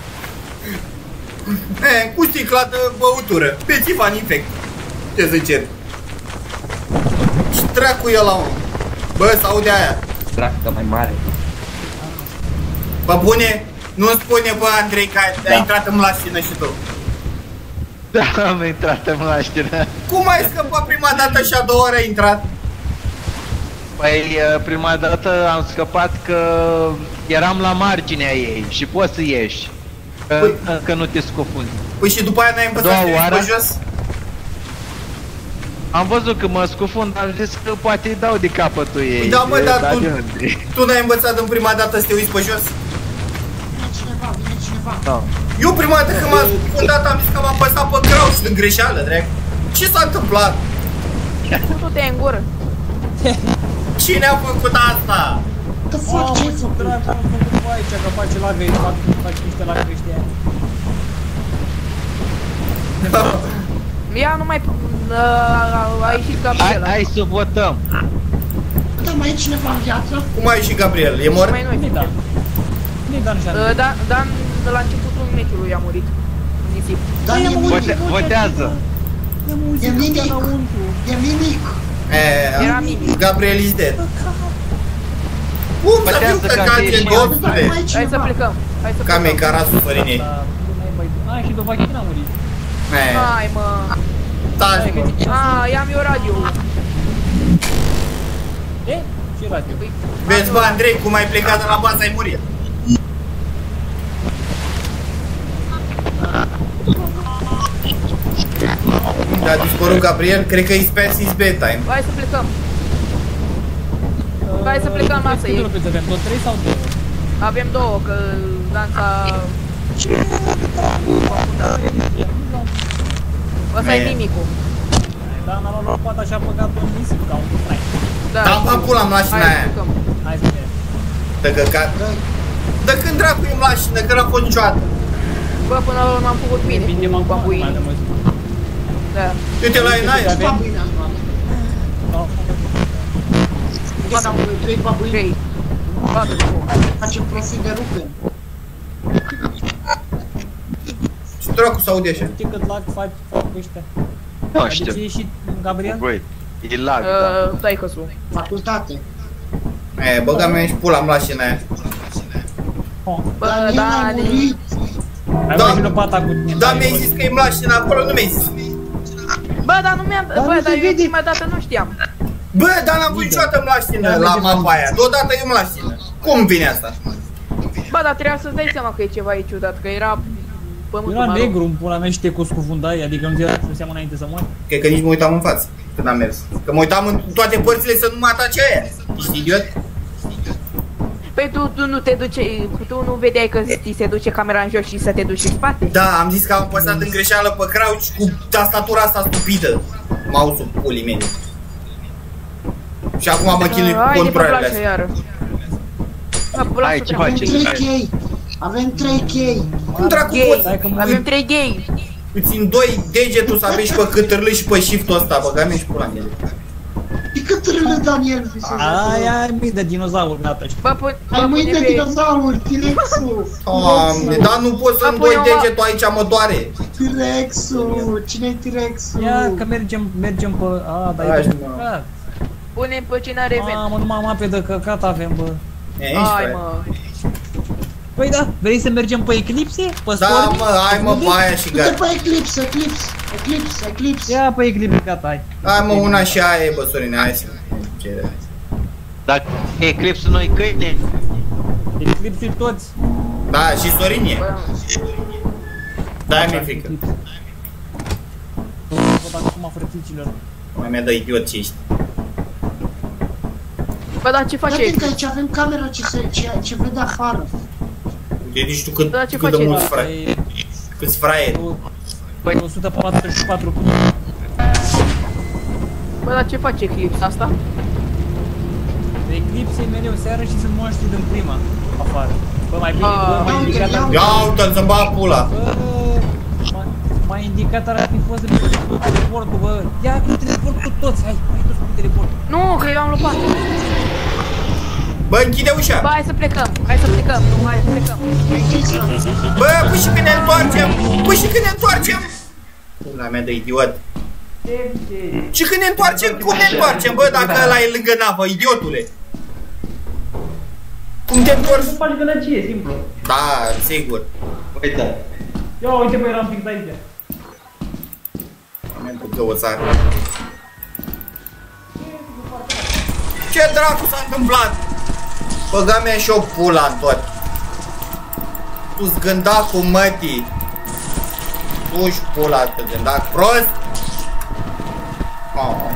E, cu sticla de băutură. Pe Tifan infect. Ce să cer? Ce dracu e ăla, mă? Bă, s-aude aia. Grafică mai mare. Bă, bune, nu-mi spune, bă, Andrei, că ai Da. intrat în lașină și tu. Da, am intrat în laștină. Cum ai scăpat prima dată și a doua oară ai intrat? Păi, prima dată am scăpat că eram la marginea ei și poți să ieși. Că, Păi- că nu te scufunzi. Păi și după aia n-ai învățat Doua să te uiți oară? pe jos? Am văzut că mă scufund, am zis că poate îi dau de capătul ei. Păi da, mă, dar Dar tu- de unde? Tu n-ai învățat în prima dată să te uiți pe jos? vine cineva, vine cineva. Da. Eu prima dată când m-am scufundat am zis că m-am apăsat pe crouch din greșeală, drag. Ce s-a întâmplat? putu-te în gură. Cine a făcut asta? The fuck, ce ai ce făcut? dracu am făcut pe aici, că face lagă, îi fac, fac niște lagă ăștia. Ia nu mai... Uh, a ieșit Gabriela. Hai, hai să votăm. Da, mai e cineva în viață? Cum a ieșit Gabriel? E mort? Mai noi. Nu-i Dan. Nu-i Dan și Uh, Dan, Dan, de la începutul meciului a murit. În nisip. Dar e mult, Vote, votează. e mimic, e mimic. Era E, mic. Gabriel is dead. Cum să fiu Votează ca căcat să în ieșim. gofule? Mai e Hai să cineva. plecăm. Hai să Cam e plecăm. carasul Sorinei. Ai și Dovachina a murit. E, Hai mă. taci, mă. Ah, i-am eu radio. E? Și radio. Vezi, bă, Andrei, cum ai plecat de la bază, ai murit. A dispărut Gabriel, cred că e spers is bedtime. Hai să plecăm. Hai să plecăm la masă. Câte locuiți avem? Tot trei sau două? Avem două, că danța... Ăsta e mimicul. Dan a luat lopata și a băgat în nisip ca un trai. Da. Da, mă, pula în mașina Hai să aia. plecăm. Hai să vedem. Dă căcat. Dă când dracu e în mașină, că n-a fost niciodată. Bă, până la urmă am făcut bine Vindem cu acum, mai bambuinii. avem o zi. Da. Uite la Enaia. Babuina am luat. No. Gata, am trei babuini. Trei. Patru. Facem profit de rupen. Ce dracu să aude așa? Știi cât lag fac fac ăștia? Nu De ce știu. ieșit Gabriel? Băi, e lag, da. Uh, Taică-su. Facultate. E, băga mea și pula în mașina aia. Oh. Bă, Daniel a Dani. murit. Hai Da. mai și lopata cu tine. Da, mi-ai zis că e în mașină acolo, nu mi-ai zis. Bă, dar nu mi-am... Dar Bă, nu dar se eu vede. prima dată nu știam. Bă, dar n-am văzut niciodată în mașină Da, la merge mapa aia. Deodată e în mașină. Cum vine asta? Bă, dar trebuia să-ți dai seama că e ceva aici ciudat, că era pământul Era maro. negru în pula mea și te scufundai, adică nu ți-era să seamă înainte să mori. Cred că nici mă uitam în față când am mers. Că mă uitam în toate părțile să nu mă atace aia. Ești idiot? Păi tu, tu nu te duce, tu nu vedeai că ți se duce camera în jos și să te duci în spate? Da, am zis că am apăsat în greșeală pe crouch cu tastatura asta stupidă. Mouse-ul pulii mele. Și acum mă chinui cu Haide pe controlele plașă astea. iară. Bă, pe Hai, plașă ce prea faci? mult. Avem trei chei. Avem trei chei. Cum dracu Gay, poți? Hai că mă avem uit. trei gay. Îți țin doi degetul să apeși pe câtărlă și pe shift-ul ăsta, băga mea și pula mele. Și cât râle Daniel? Aia ai mii de dinozauri, gata. Bă, pune, Ai bă, mâini pune de pe... dinozauri, T-Rexul. Doamne, dar nu pot să-mi Apoi doi eu degetul aici, mă doare. T-Rexul. Cine-i T-Rexul? Ia că mergem, mergem pe... A, da, Hai, e mă. păcat. Pune pe cine are vent. Mamă, numai mape de căcat avem, bă. E, ești, Hai, frate. mă. Păi da, vrei să mergem pe Eclipse? Pe Da, Stormy? mă, hai mă pe aia și Du-te gata. pe Eclipse, Eclipse, Eclipse, Eclipse. Ia pe Eclipse, gata, hai. Hai mă, una și aia e, bă, Sorine, hai să ce. Dacă Eclipse noi câine, Eclipse toți. Da, și Sorinie. Bă, Da, mi-e frică. Văd acum frățicilor. Mai mi-a dat idiot ce ești. bă, dar ce Fii face? atent că aici avem camera ce, se, ce, ce vede afară. Deci știu cât, Da, ce cât de faceți? mulți fraieri. E Câți fraieri. Păi o sută patruzeci și patru. Bă, dar ce face Eclipse asta? Eclipse e mereu seară și sunt moștri din prima afară. Bă, mai bine, Ah. bă, mai Ia uite, indicat ia ar... uite. Ia uite-l să-mi bag pula. Bă, mai, mai indicat ar fi fost să mergem cu teleportul, bă. Ia cu teleport cu toți, hai, hai toți cu teleportul. Nu, că eu am lupat. Bă, închide Bă, ușa. hai să plecăm, hai să plecăm, nu, hai să plecăm. Bă, păi și când ne întoarcem? Păi și când ne întoarcem? Pula mea de idiot. Și când ne întoarcem, cum ne întoarcem, bă, dacă ăla e lângă navă, idiotule? Cum te întorci? Nu faci gălăgie, simplu. Da, sigur. uite. Ia uite, bă, eram fix aici. Momentul că o țară. Ce dracu s-a întâmplat? Băga mea și o pula în tot. Tu zgânda cu mătii. Tu-și pula te gânda prost. Oh.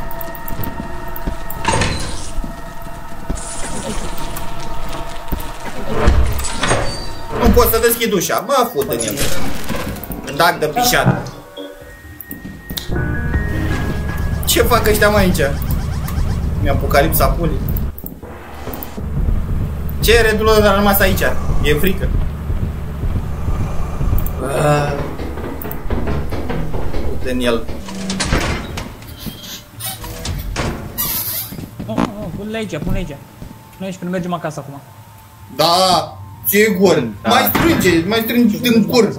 Nu pot să deschid ușa. Mă fut în el. Gândac de pișat. Ce fac ăștia, mă, aici? Mi-a apocalipsa pulii. Ce redul a rămas aici? E frică. Uite în el. Nu, nu, pune-le aici, pune-le aici. Pune aici, că nu mergem acasă acum. Da, sigur. Da. Mai strânge, mai strânge în cur.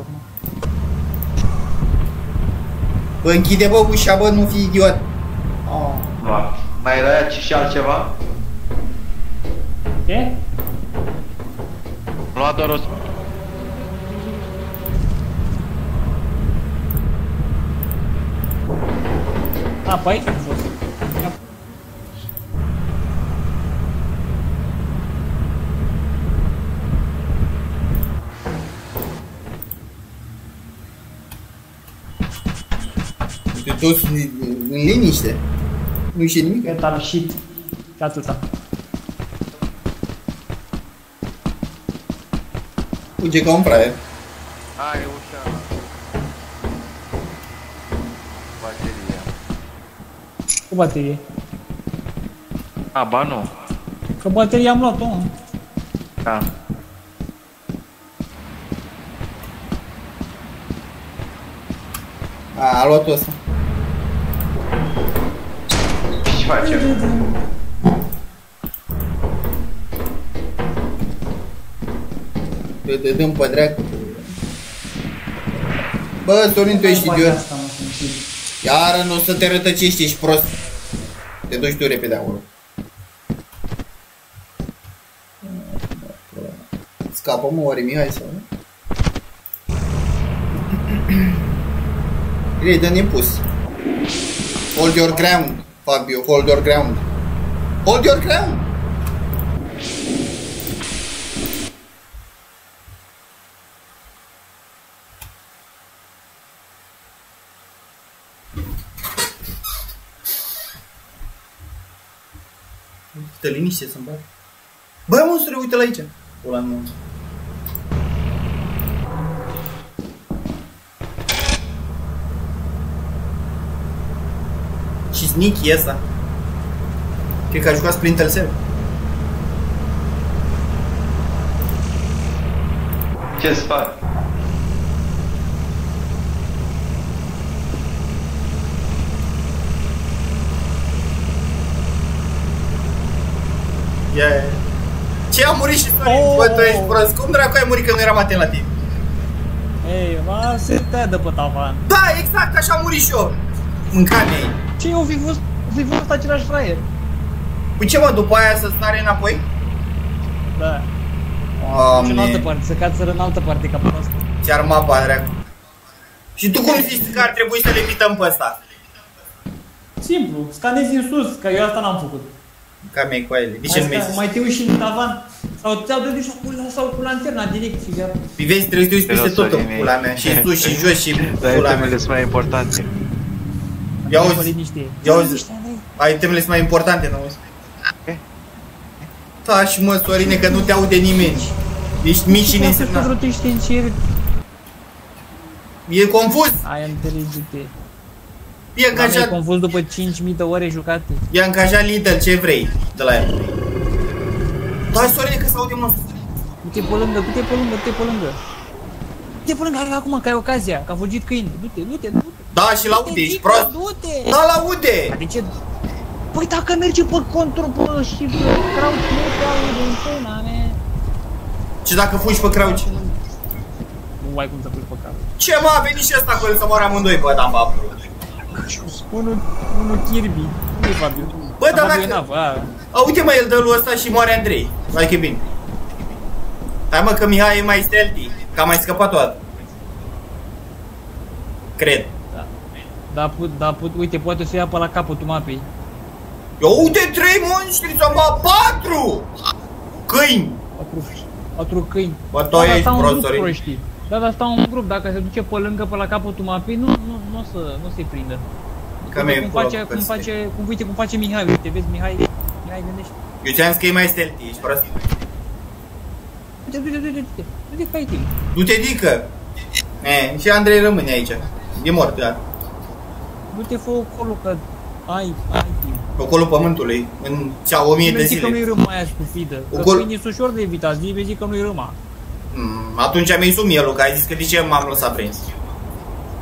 Bă, închide bă ușa, bă, nu fi idiot. Oh. Mai era aici și altceva? Ce? Nu lua doar o... A, pe aici a fost. Uite, toți în liniște. Nu ieși nimic. Metal shit. Și atâta. Fuge ca un fraier. Ai ușa. Bateria. Cu baterie. A, ba nu. Că bateria am luat-o. Da. A, a luat-o ăsta. Ce facem? Te dăm pe dracu. Bă, Sorin, tu ești idiot. Iară nu o să te rătăcești, ești prost. Te duci tu repede acolo. Scapă, mă, oare Mihai sau nu? Ei, dă nepus. Hold your ground, Fabio, hold your ground. Hold your ground! Te liniște să-mi bag. Băi, monstru, uite-l aici. Ăla nu. Și sneaky ăsta. Cred că a jucat Splinter Cell. Ce-ți fac? Yeah. Ce a murit și Sorin? Oh. Bă, tu ești prost. Cum dracu ai murit că nu eram atent la tine? Ei, mă, se tădă pe tavan. Da, exact, așa am murit și eu. Mânca-mi. Ce, o fi fost, o fi fost același fraier? Păi ce mă, după aia să stare înapoi? Da. Doamne. Și în altă parte, să cațără în altă parte ca prost. Ți-ar mapa, dracu. Și tu cum zici că ar trebui să le evităm pe ăsta? Simplu, scanezi în sus, că eu asta n-am făcut. Ca mei cu ele. De ce nu mi-ai zis? Mai te uiți și în tavan. Sau ți-au dădit și cu, sau cu lanterna direct și gata. Păi vezi, trebuie să te uiți peste tot în pula mea. Și sus și jos și pula mea. Itemele sunt mai importante. Ia auzi, ia auzi, itemele sunt mai importante, nu auzi? Taci mă, Sorine, că nu te aude nimeni. Ești mic și neînsemnat. Rotește în cer. E confuz. Ai înțelegite. E angajat. E confuz după cinci mii de ore jucate. E angajat Lidl, ce vrei de la el. Da, Sorine, că s-aude mă. Du-te pe lângă, du-te pe lângă, du-te pe lângă. Du-te pe lângă, hai acum, că ai ocazia, că a fugit câini. Du-te, du-te, du-te. Da, și l-aude, ești prost. Du-te. Da, l-aude. De ce? Păi dacă merge pe control pe și pe crouch, nu te aude în până, mea. Și dacă fugi pe crouch? Nu ai cum să fugi pe crouch. Ce mă, a venit și ăsta acolo să moară amândoi, bă, da, bă. Unul, unul Kirby. Nu e Fabio. Bă, dar dacă... A, uite mă, el dă lui ăsta și moare Andrei. Hai că e bine. Hai mă, că Mihai e mai stealthy. Că a mai scăpat toată. Cred. Da. Da, put, da, put, uite, poate să ia pe la capătul mapei. Eu uite, trei monștri sau mă, patru! Câini! Patru, patru câini. Bă, tu ești prost, Sorin. Da, dar stau în grup, dacă se duce pe lângă, pe la capătul mapei, nu, nu, nu o să, nu se prindă. Că cum, cum face, cum face, cum, uite cum face Mihai, uite, vezi, Mihai, Mihai gândește. Eu ți-am zis că e mai stealthy, ești prost. Du-te, du-te, du-te, du-te, du-te, fighting. Du-te, dică! E, și Andrei rămâne aici. E mort, da. Du-te, fă acolo, că ai, ai timp. Pe ocolul pământului, în cea o mie de zile. Zic că nu-i râma aia stupidă, că Ocol... câinii sunt ușor de evitat, vei zic că nu-i râma. Mm, atunci mi-ai sub mielul, că ai zis că de ce m-am lăsat prins.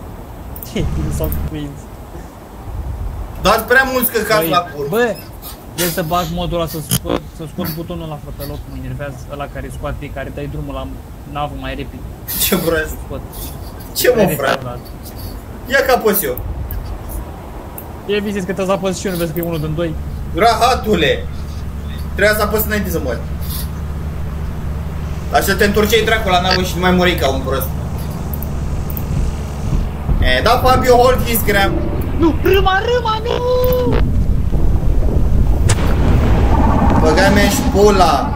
Ce, nu s-au prins. Dați prea mulți căcați la cur. Bă, Vrei să bag modul ăla să scot, să scot butonul ăla fătăloc, mă enervează, ăla care scoate, care dai drumul la navă mai repede. Ce prost. Scot. Ce mă, frate? Ia că apăs eu. E visezi că trebuie să apăs și eu, nu vezi că e unul din doi. Rahatule! Trebuia să apăs înainte să mori. Așa te întorceai dracu la navă și nu mai mori ca un prost. E, da, Fabio, hold his grab. Nu, râma, râma, nu! Băgai mea și pula.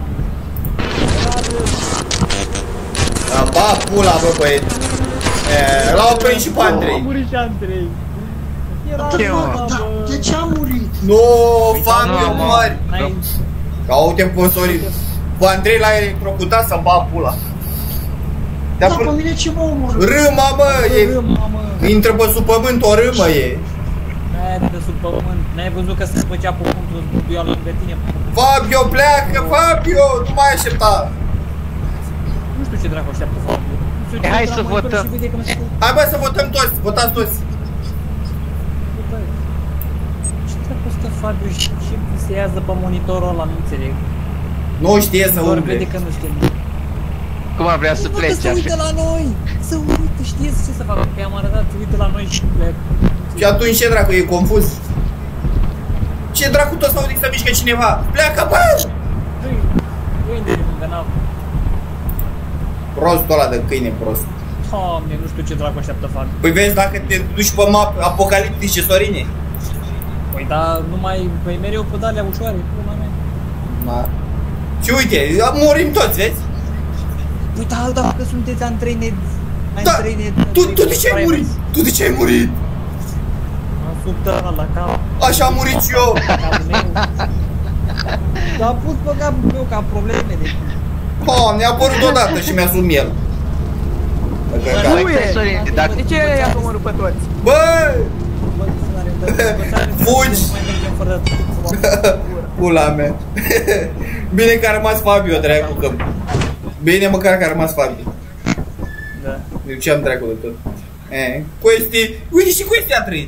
Da, ba pula, bă, băieți. E, l-au prins și pe Andrei. A murit și Andrei. Era Ce, mă? râma, Da, bă. de ce a murit? Nu, Fabio, nu, mori. N-ai... Ca uite-mi posorit. Pe Andrei l-a electrocutat să-mi ba pula. Da, pe mine ce mă omoră? Râma, mă, e... Râma, mă. Intră pe sub pământ, o râmă e. N-ai de sub pământ. N-ai văzut că se făcea pe punctul zbuduia lângă tine. Fabio, pleacă, Fabio, nu mai aștepta. Nu știu ce dracu așteaptă Fabio. Nu știu ce Hai dracu să monitor votăm. și vede că mi se Hai bă să votăm toți, votați toți. Bă, ce dracu stă Fabio și ce visează pe monitorul ăla, nu înțeleg. Nu știe să Doar vede umple. că nu știe. Cum ar vrea să Bă, că plece se uită așa? la noi! Să uită, știe ce să facă, că i-am arătat, se uită la noi și plec. Și atunci ce dracu, e confuz? Ce dracu tot s-aude că se mișcă cineva? Pleacă, bă! Uite, lângă navă. Prostul ăla de câine prost. Doamne, nu știu ce dracu așteaptă Fabio. Păi vezi dacă te duci pe map apocaliptice, Sorine? Păi da, numai, păi mereu pe de-alea ușoare, pula mea. Da. Și uite, murim toți, vezi? Păi da, dacă sunteți antreneri, Da, antreneri... tu, tu de ce ai murit? Tu de ce ai murit? Am subtărat la cap, Așa am murit și eu. capul meu. Dar a pus pe capul meu ca probleme de... Oh, ne-a apărut odată și mi-a sub el. Băi, stai, Sorin, dacă... De ce i-a omorât pe toți? Bă! Bă, să n-are- bă, să n-are- Fugi! să mai mergem fără... să Pula mea. Bine că a rămas Fabio, dracu, că... Bine măcar că a rămas Fabio. Da. Eu ce am dracu de tot. E, Questi... Uite și Questi a trăit.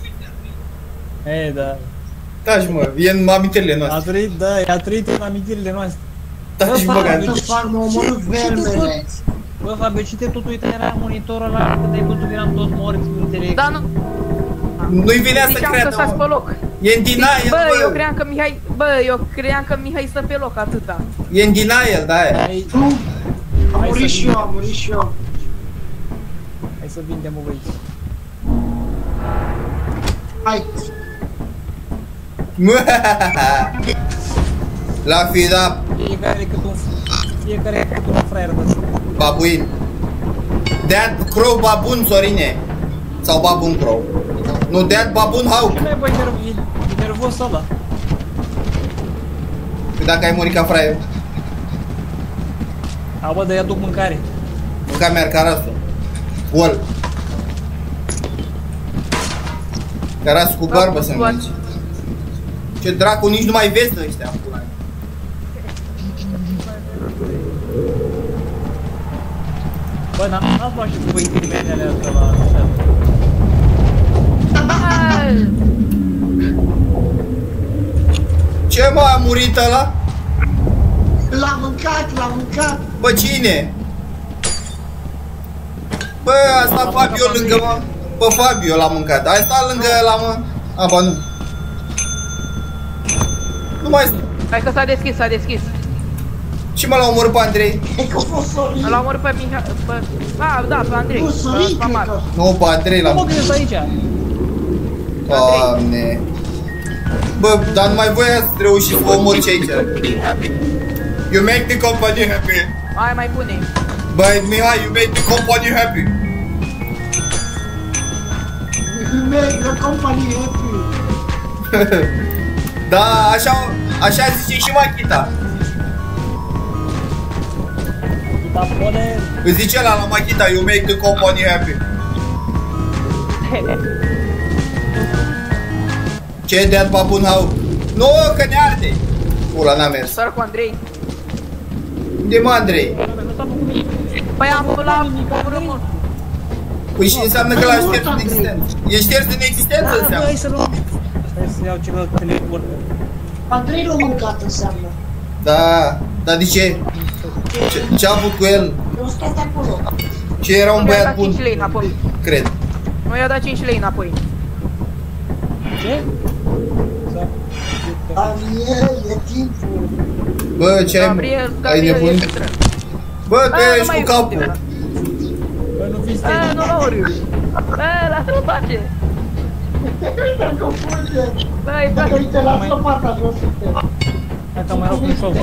E, da. Taci mă, e în amintirile A noastre. trăit, da, a trăit în amintirile noastre. Taci Bă, mă, Fabio, că... Să fac, mă omorât vermele. Bă, Fabio, cite tot uite, era monitorul ăla, când ai văzut că eram toți morți, nu înțeleg. Da, nu. Nu-i venea să Ziceam că creadă, stați pe mă. loc. E în denial, Bă, eu bă. cream că Mihai, bă, eu cream că Mihai stă pe loc, atâta. E în denial, da, aia. Hai, Nu, am Hai murit să și vin. eu, am murit și eu. hai să vindem, mă, băi. Hai, La fi, da, Fiecare cât un... Fiecare cât un fraier, bă. babuin. Dead crow babun, Sorine. Sau babun crow. Nu, dead babun hau. Ce mai băi, nerv- e, e nervos ăla. Că dacă ai murit ca fraier, A, bă, de-i aduc mâncare. mânca mi-ar carasul. Gol. Carasul cu barbă să mănânci. Ce dracu, nici nu mai vezi de ăștia. Bă, n-am n-ați luat și voi inimene alea de la... Bă, Ce mă, a murit ăla? l-am mâncat, l-am mâncat. Bă, cine? Bă, a stat Fabio lângă, mă. Bă, Fabio l-a mâncat. Ai stat lângă ăla, mă? A, bă, nu. Nu mai... hai că s-a deschis, s-a deschis. Și mă l-a omorât pe Andrei. E că a fost Sorin. L-a omorât pe Mihai, pe... A, da, pe Andrei. Nu, Pe Sorin, cred spamat. că. Nu, pe Andrei l-a Cum mă omorât. gândesc aici? Doamne. Bă, dar numai voi ați reușit să vă omori aici. You make the company happy. Hai, mai pune. Băi, Mihai, you make the company happy. Make the company happy. Da, așa, așa zice și Machita. Da, poder. Îți zice ăla la Machita, you make the company happy. Ce de-at babun hau? Nu, că ne arde. Pula, n-a mers. Sărăcu Andrei. Unde mă, Andrei? Păi am la urmă. Păi și înseamnă că l-a șters din existență. E șters din existență Da, bă, înseamnă. hai să luăm. Hai să iau celălalt teleport. Andrei l-a mâncat înseamnă. Da, dar de ce? Ce, ce a avut cu el? Eu stat acolo. Ce era un Nu i-a băiat dat bun? cinci lei înapoi. Cred. Nu i-a dat cinci lei înapoi. Ce? Gabriel, e timpul. Bă, ce ai, Gabriel, ai Gabriel nebunit? este trec. Bă, tu A, nu ești mai cu e capul. foarte Bă, nu fiți A, teni. nu la oriu. Bă, lasă-l face. Dacă fuge. Băi, Dacă frate. uite la stopata jos uite. Hai că mai rog un show.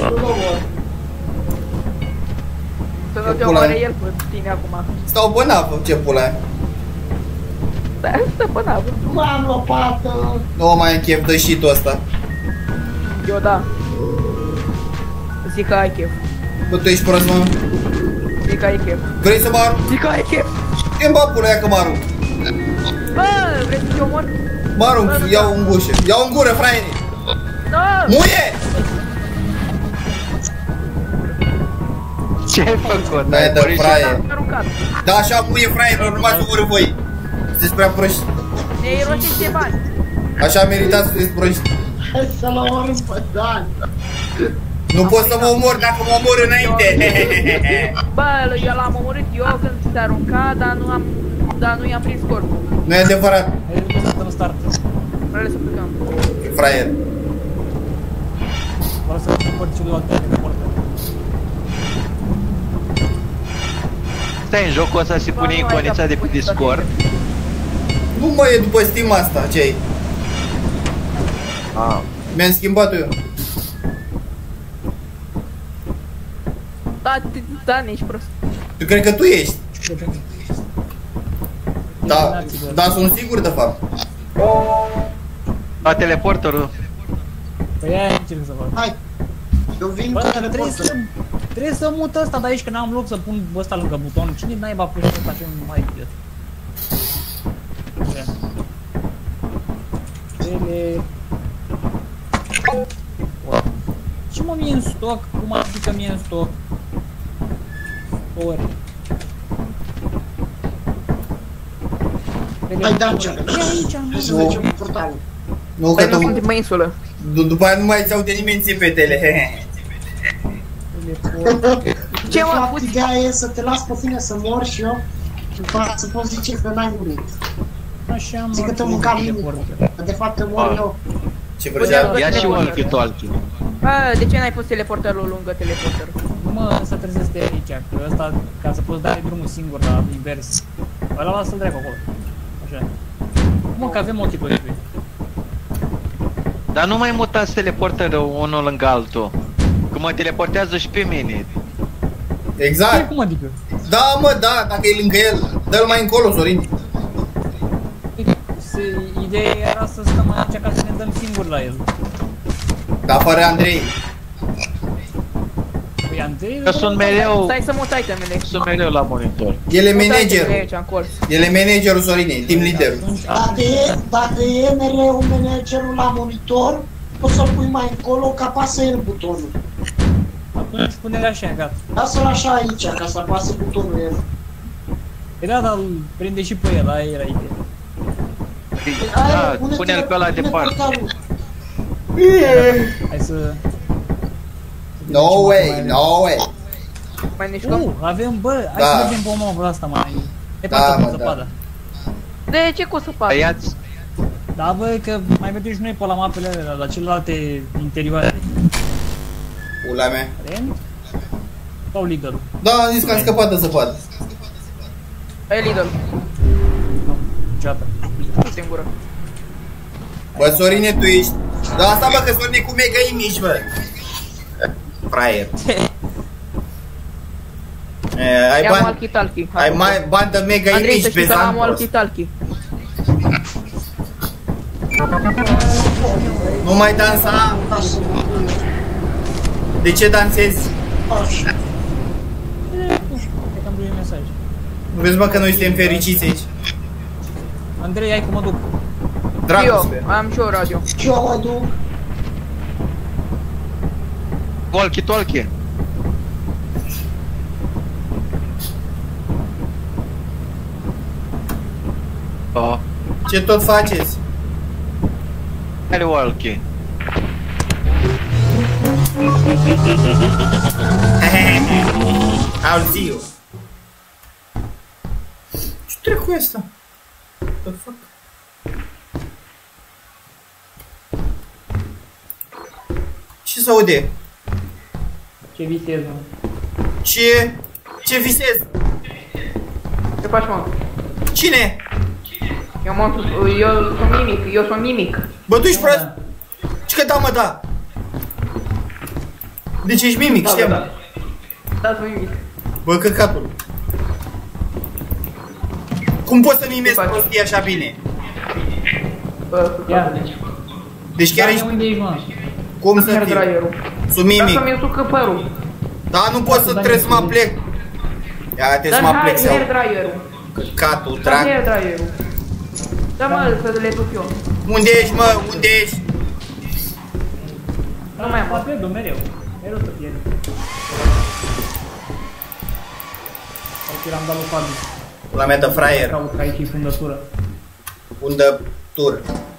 Să nu te pula omoare mea. el pe tine acum. Stau pe navă, ce pula aia. Da, stă pe navă. Nu am lopată. Nu o mai închef de shit-ul ăsta. Eu da. Zic că ai chef. Bă, tu ești prost, mă? Zic că ai chef. Vrei să mă arunc? Zic că ai chef. Ce-mi bag pula aia că mă arunc? Bă, vrei să te omor? Mă arunc, iau în gușă. Iau în gură, fraiere. Da! Muie! Ce ai făcut? N-ai de murit și- fraier. Am aruncat. Da, așa muie fraierilor, numai să ură voi. Sunteți prea proști. Ne irosește bani. Așa meritați să sunteți proști. Hai să-l omorâm pe Dan. Nu pot să mă omor dacă mă omor înainte. Bă, eu l-am omorât eu când se arunca, dar nu am... Dar nu i-am prins corpul. Nu e adevărat, Hai să dăm start. Vrei să plecăm. fraier. Vreau să cumpăr celui alte de portă. Stai, în jocul ăsta se pune iconița de pe Discord. Nu mă e după Steam asta, ce-ai? Ah. Mi-am schimbat-o eu. Da, da, ești prost. Tu cred că tu ești? Da, da, sunt sigur de fapt. La teleporterul. Păi aia încerc să fac. Hai. Eu vin Bă, cu dar trebuie teleportul. să... Trebuie să mut ăsta de aici, că n-am loc să pun ăsta lângă buton. Cine naiba pus ăsta ce nu mai idiot? Așa. Tele... Ce mă mie în stoc? Cum adică mie în stoc? Ori. Hai, Dancia. E aici, Hai să Nu. mergem portalul. Nu, că Păi nu tu... suntem pe insulă. d- După aia nu mai ți-aude nimeni țipetele. teleport. Ce De mă, fapt, puți? ideea e să te las pe tine să mor și eu după aia să poți zice că n-ai murit. Așa, mă. Zic că te mâncam teleport. mine. Că de fapt te mor Ah. eu. Ce vrăgeam? Ia și walkie-talkie. Bă, de ce n-ai pus teleporterul lângă teleporterul? Nu mă, ăsta trebuie să stea aici, că ăsta, ca să poți da drumul singur la invers. Ăla lasă-l dracu acolo. Așa. Mă, că avem ochii pe lui. Dar nu mai mutați teleporterul unul lângă altul. Că mă teleportează și pe mine. Păi, Exact. cum adică? Da, mă, da, dacă e lângă el. Dă-l mai încolo, Sorin. Se, ideea era să stăm aici ca să ne dăm singuri la el. Dar fără Andrei. Păi Andrei... Că sunt mereu, Stai să mut itemele. sunt mereu la monitor. El e Mut itemele managerul. aici, în colț. El e managerul Sorinei, team leaderul. Atunci, Dacă e, dacă e mereu managerul la monitor, poți să-l pui mai încolo ca apasă el butonul. atunci pune-le așa, gata. Lasă-l așa aici, ca să apasă butonul el. Era, dar îl prinde și pe el, aia era ideea. Da, pune-l pe ăla departe. Hai să... No way, no way. Mai ne jucăm? Uh, avem, bă, hai Da. să mergem pe omul ăsta mai... E Da, pasă mă, cu da. zăpadă. De ce cu săpadă? Tăiați. Da, bă, că mai mergem și noi pe la mapele alea, la celelalte interioare. Pula mea. Rent? Sau Lidl? Da, am zis că am scăpat de zăpadă. E Lidl. Nu, niciodată. Du-te în gură. Bă, Sorine, tu ești... Da, asta bă, că Sorine cu mega imici, bă. Fraier. E, ai Ia-mă bani... walkie-talkie. Ai mai bani de mega Andrei, să imici știi pe că am Zampos. walkie-talkie. Nu mai dansa. De ce dansezi? Așa. Cred că am primit mesaj. Nu vezi, bă, că noi suntem fericiți aici. Andrei, hai că mă duc. Dracu, Eu, sper. am și eu radio. Și eu mă duc. Walkie-talkie. Oh, Ce tot faceți? are walkie. I'll see you. Ce trecu e asta? What the fuck? Ce se aude? Ce visez, mă? Ce? Ce visez? Ce faci, mă? Cine? Eu m-am sus, eu sunt mimic, eu sunt mimic. Bă, tu ești prost? Ce că da, mă, da? Deci ești mimic, știam. Da, da, sunt mimic. Bă, căcatul. Cum poți să mimezi prostii așa bine? Bă, Ia. Deci chiar Dar ești... unde ești, mă? Cum să Chiar fiu? draierul. Sunt Dar mimic. să-mi usucă părul. Da, nu pot să trebuie să mă plec. Ia, trebuie să Dar mă plec hai, sau... hair dryerul. Căcatul, Da, drag. hair dryerul. Da, mă, să le duc eu. Unde ești, mă? Unde ești? Nu mai am fost pierdut mereu. Mereu să pierd. Sau că l-am dat lui Fabi. La mea de fraier. Caut că aici e fundătură. Fundătură.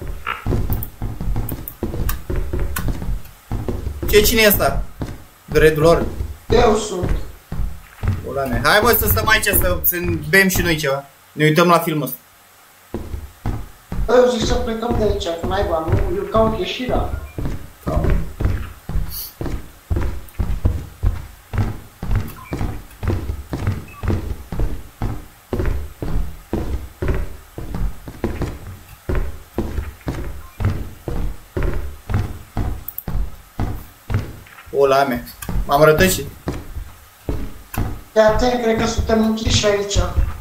Ce, cine e ăsta? Dreadlord? Eu sunt. Ula mea. Hai, mă, să stăm aici, să, să bem și noi ceva. Ne uităm la filmul ăsta. Eu zic să plecăm de aici, că naiba, nu? Eu caut ieșirea. Ula mea. M-am rătăcit. De atent, cred că suntem închiși aici.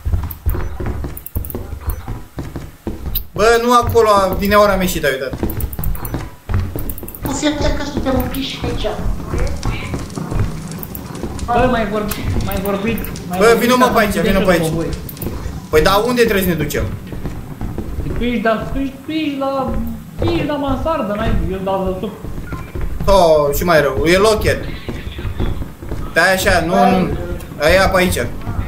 Bă, nu acolo, din ora am ieșit, ai uitat. Nu fii atent că suntem închiși aici. Bă, mai vorbit, mai vorbit. mai Bă, vorbit vino, mă, ca pe aici, să vino zice pe aici. după voi. Păi, dar unde trebuie să ne ducem? Tu ești, dar tu ești, tu ești la, tu ești la mansardă, n-ai, eu dau de sub. Oh, și mai rău, e locher. Stai așa, nu, nu. Aia pe aici.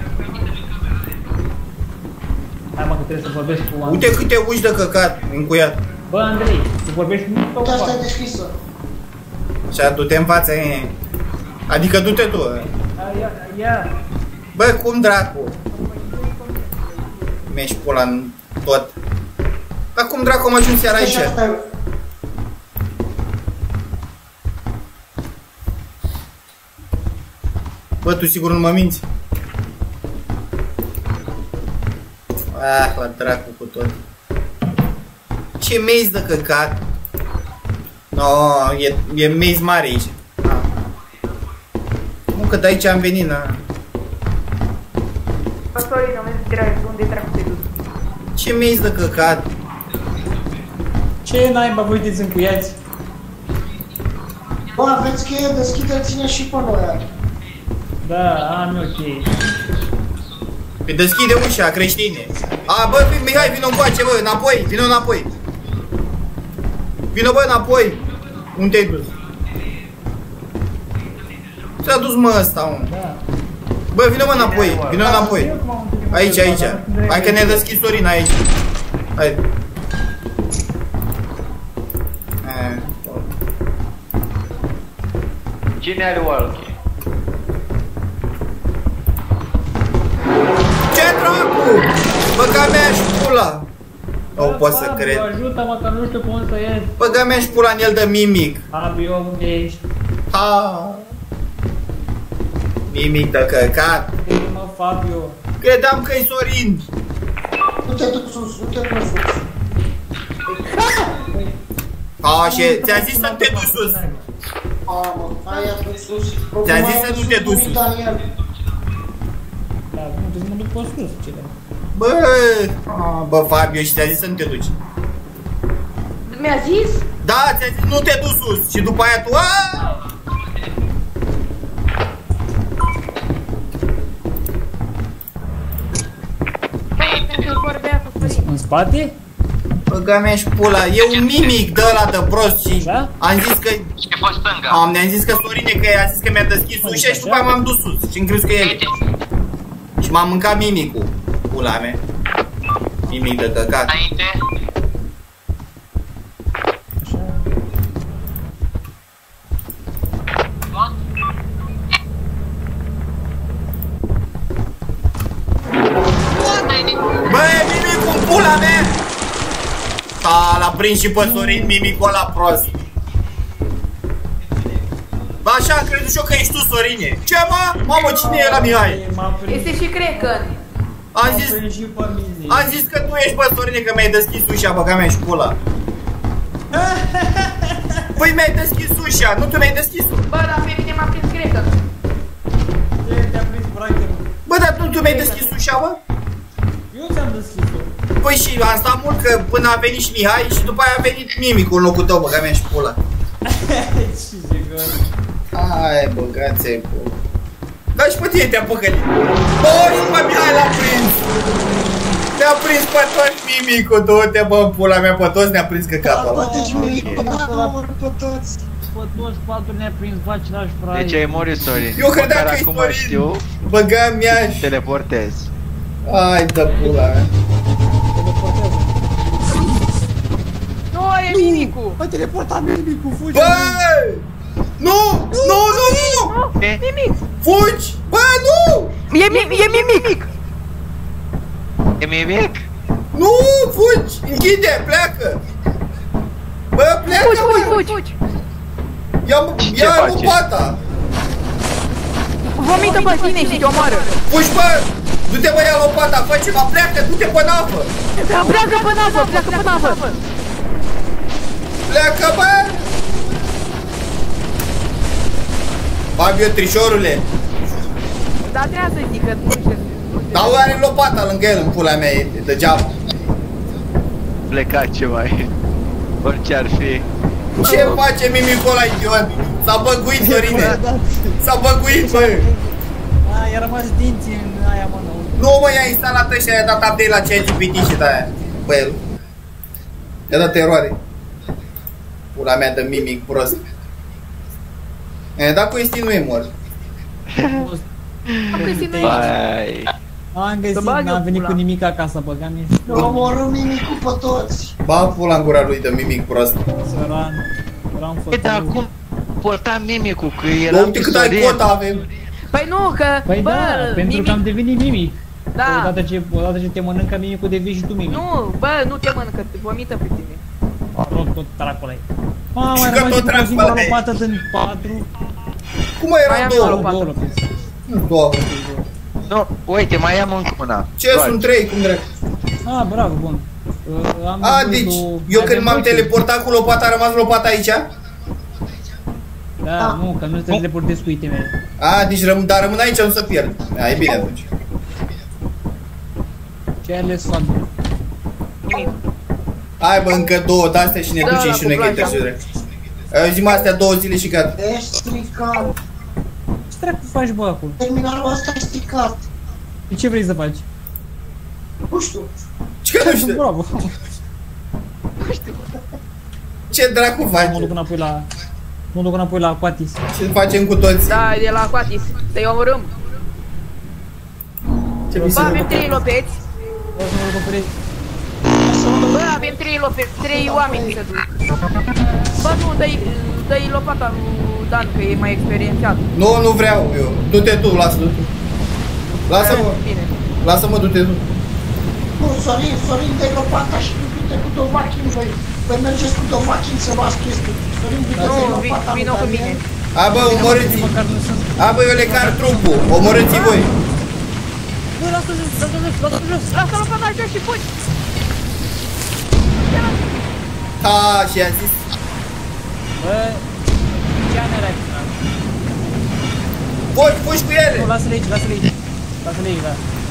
Hai, mă, că trebuie să vorbesc cu Andrei. Uite câte uși de căcat, încuiat. Bă, Andrei, să vorbești nu pe Uite, asta e față. deschisă. Așa, du-te în față, e. Adică du-te tu. Ia, ia. Bă, cum dracu? Mi-ești pula în tot. Dar cum dracu am ajuns seara aici? Așa, stai. Bă, tu sigur nu mă minți? Ah, la dracu cu tot. Ce mezi de căcat? No, e, e mezi mare aici. Ah. Nu, că de aici am venit, na. Sorry, am zis direct, unde dracu te duci? Ce mezi de căcat? Ce naiba, voi uiteți încuiați? Bă, aveți cheie, deschide, ține și pe noi. Da, am ok. Păi deschide ușa, creștine. A, bă, Mihai, vino încoace, bă, înapoi, vino înapoi. Vino, bă, înapoi. Unde te-ai dus? S-a dus, mă, ăsta, mă. Da. Bă, vino, mă, înapoi, vino înapoi. Aici, aici. Hai că ne-a deschis Sorin aici. Hai. Eh, Cine are walkie? Ce dracu? Băga mea și pula. Nu pot să cred. Ajută-mă că nu știu cum să ies. Băga mea și pula în el de mimic. Abio, unde ești? Ha. Mimic de căcat. Mă, Fabio. Credeam că-i Sorin. Nu te duci sus, nu te duci sus. A, și ți-a zis să nu te duci sus. A, mă, aia duci sus. Ți-a zis să nu te duci sus. Daniel. Da, nu trebuie să mă duc pe sus, ce de. Bă, a, bă, Fabio, și ți-a zis să nu te duci. Mi-a zis? Da, ți-a zis nu te duci sus. Și după aia tu, aaa! Pentru vorbea cu Sorin. În spate? Băga mea și pula, e un mimic de ăla de prost și Da? am zis că... Și pe stânga. Am, ne-am zis că Sorine, că a zis că mi-a deschis ușa și după aia m-am dus sus și-mi crezut că e... Și m-am mâncat mimicul, pula mea. Mimic de căcat. Înainte. Așa. prins și pe Sorin, mimicul ăla prost. Bă, așa am crezut și eu că ești tu, Sorine. Ce, mă? Mamă, cine e la Mihai? Este și Cracker. Am zis, am zis că tu ești, bă, Sorine, că mi-ai deschis ușa, băga mea și pula. Păi mi-ai deschis ușa, nu tu mi-ai deschis-o. Bă, dar pe mine m-a prins Cracker. Bă, dar tu, tu mi-ai deschis ușa, bă? Eu ți-am deschis-o. Păi și am stat mult că până a venit și Mihai și după aia a venit Mimicul în locul tău, băga mea și pula. Ce jegări. Hai, băgați-ai pula. Dar și pe tine te-a păcălit. Bă, și pe Mihai l-a prins. Te-a prins pe toți Mimicul, du-te, bă, în pula mea, pe toți ne-a prins căcatul ăla. Bă, deci Mimicul, da, mă, pe toți. Pe toți patru ne-a prins pe același frai. Deci ai murit, Sorin. Eu credeam Măcar că-i acum Sorin. știu, Băga mea și... teleportez. Hai, dă pula mea. Nu, e Mimicul. Bă, teleporta Mimicul, fugi. Bă! Nu! Nu, nu, nu! E? Mimic. Fugi! Bă, nu! E, mi e Mimic. E mimic? Nu, fugi! Închide, pleacă! Bă, pleacă, Fugi, fugi, bă! fugi, fugi. Ia, Ce ia face? lopata! Vomită pe tine și te omoară. Fugi, bă! Du-te, bă, ia lopata, fă ceva, pleacă, du-te pe navă! Pleacă pe navă, pleacă pe navă. Pleacă, bă! Fabio, trișorule! Dar trebuia să zic că nu știu. Dar are lopata lângă el, în pula mea, e degeaba. Plecat ceva e. Orice ar fi. Ce face Mimicul ăla, idiot? S-a băguit, Sorine! S-a băguit, bă! A, i-a rămas dinții în aia, mă, nou. Nu, mă, i-a instalat ăștia, i-a dat update la ChatGPT și de-aia. Bă, el. I-a dat eroare. Pula mea de Mimic prost. E, dar cu Esti nu e mor. Am găsit noi. Bai. Am găsit, bag eu n-am venit pula. cu nimic acasă, băgam e. Eu omorâm Mimicul pe toți. Ba pula în gura lui de Mimic prost. Săran. Eram E, dar făcut. acum porta mimicul, că era Bă, uite cât ai cota avem. Păi nu, că, Păi bă, da, pentru că am Mimic. devenit mimic. Da. Odată ce, odată ce te mănâncă mimicul, devii și tu mimic. Nu, bă, nu te mănâncă, te vomită pe tine. Tot, tot dracul ăla. Mamă, Și mai că rămas tot și cu o dracul singură ăla e. lopată din patru. Cum mai Mai erau am două? eu. Două lopezi. Două. Nu, uite, mai am încă una. Ce, sunt trei, cum dracu? Ah, bravo, bun. Uh, am A, văzut deci, o- eu mai când avem m-am doi. teleportat cu lopata, a rămas lopata aici? Da, nu, că nu te teleportezi cu itemele. A, deci răm, dar rămân aici, nu să pierd. A, e bine atunci. Ce ai ales fac? Hai, bă, încă două de-astea și ne Da, ducem da, și cu noi că planja. interziure. Zi-mă astea două zile și gata. E stricat. Ce dracu faci, bă, acolo? Terminalul ăsta e stricat. De ce vrei să faci? Nu știu. Ce că nu știu? Bravo. Ce dracu Mă faci? duc înapoi la... Mă duc înapoi la Aquatis. Ce facem cu toți? Da, de la Aquatis. Să-i omorâm. Ce Bă, avem trei lopeți. O să mă recuperez. Bă, avem trei lopeți, trei oameni să duc. Bă, nu, dă-i, dă-i lopata lui Dan, că e mai experiențiat. Nu, nu vreau eu. Du-te tu, lasă-l tu. Lasă-mă, Bine. lasă-mă, du-te tu. Nu, Sorin, Sorin, dă-i lopata și du-te cu Dovachin, voi. Voi mergeți cu Dovachin să luați chestii. Sorin, du-te Nu, să-i vi- lopata lui vină cu Daniel. mine. A, bă, omorâți-i. Măcar nu sunt... A, bă, eu le car trupul. Omorâți-i voi. Bă, lasă jos, lasă jos, lasă jos. Lasă lopata jos și fugi. Ha, și a zis. Bă, ce ani era acesta? Fugi, fugi cu ele. Nu, lasă-le aici, lasă-le aici. Lasă-le aici, da.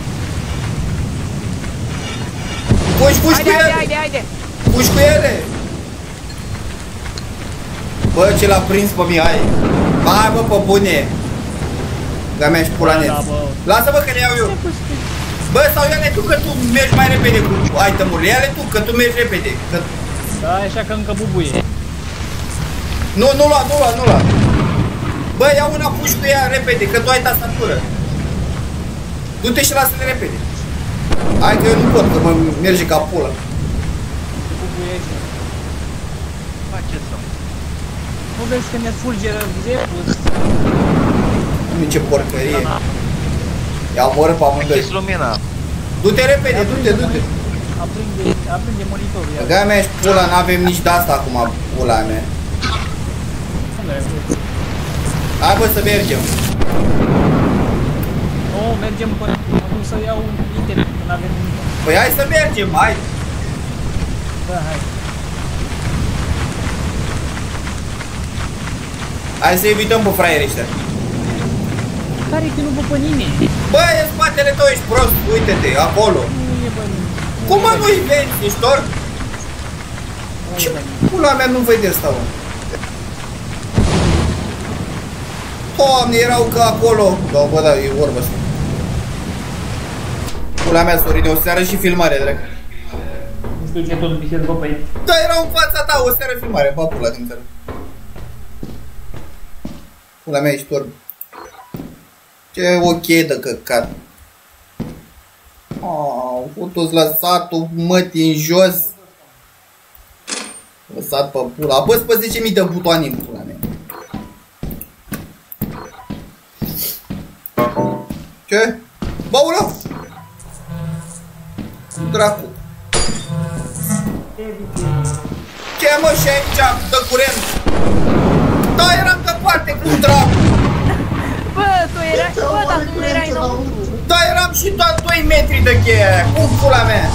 Fugi, fugi cu Haide, haide, ele. haide, haide. Fugi cu ele. Bă, ce l-a prins pe Mihai. Hai, bă, pe bune. Ga mea și pula Da, net. da, bă. Lasă-mă că le iau eu. Bă, sau ia-le tu că tu mergi mai repede cu item-urile. Ia-le tu că tu mergi repede. Că... Da, e așa că încă bubuie. Nu, nu lua, nu lua, nu lua. Bă, ia una, puși cu ea repede, că tu ai tastatură. Du-te și lasă-le repede. Hai că eu nu pot, că mă merge ca pula. Bubuie așa. Faceți să Nu vezi că ne fulgeră zepul? Nu, ce porcărie. Ia omoră pe amândoi. închis lumina. Du-te repede, du-te, du-te. Aprinde, aprinde monitorul. Ia. Băga mea și pula, n-avem nici de-asta acum, pula mea. Hai bă să mergem. Nu, mergem până acum să iau item, că n-avem nimic. Păi hai să mergem, hai. Da, hai. Hai să evităm pe fraierii ăștia. Care te nu vă pe nimeni? Bă, în spatele tău ești prost, uite-te, acolo. Nu e bă nimeni. Cum mă nu-i vezi, ești orb? Ce pula mea nu vede asta, mă? Doamne, erau ca acolo. Da, bă, da, e orbă asta. Pula mea, Sorine, o seară și filmare, drag. Nu știu ce tot biserică pe aici. Da, era în fața ta, o seară filmare, bă, pula din țară. Pula mea, ești orb. Ce ok de căcat. Au fost lăsatul mătii în jos. Lăsat pe pula. Apăs pe zece mii de butoane în pula mea. Ce? Băulă! Dracu. Ce mă și aici? Dă curent. Da, eram pe parte cu dracu. Bă, tu erai, bă, dar tu nu erai înăuntru. Da, eram și tot doi metri de cheia aia. Cum pula mea?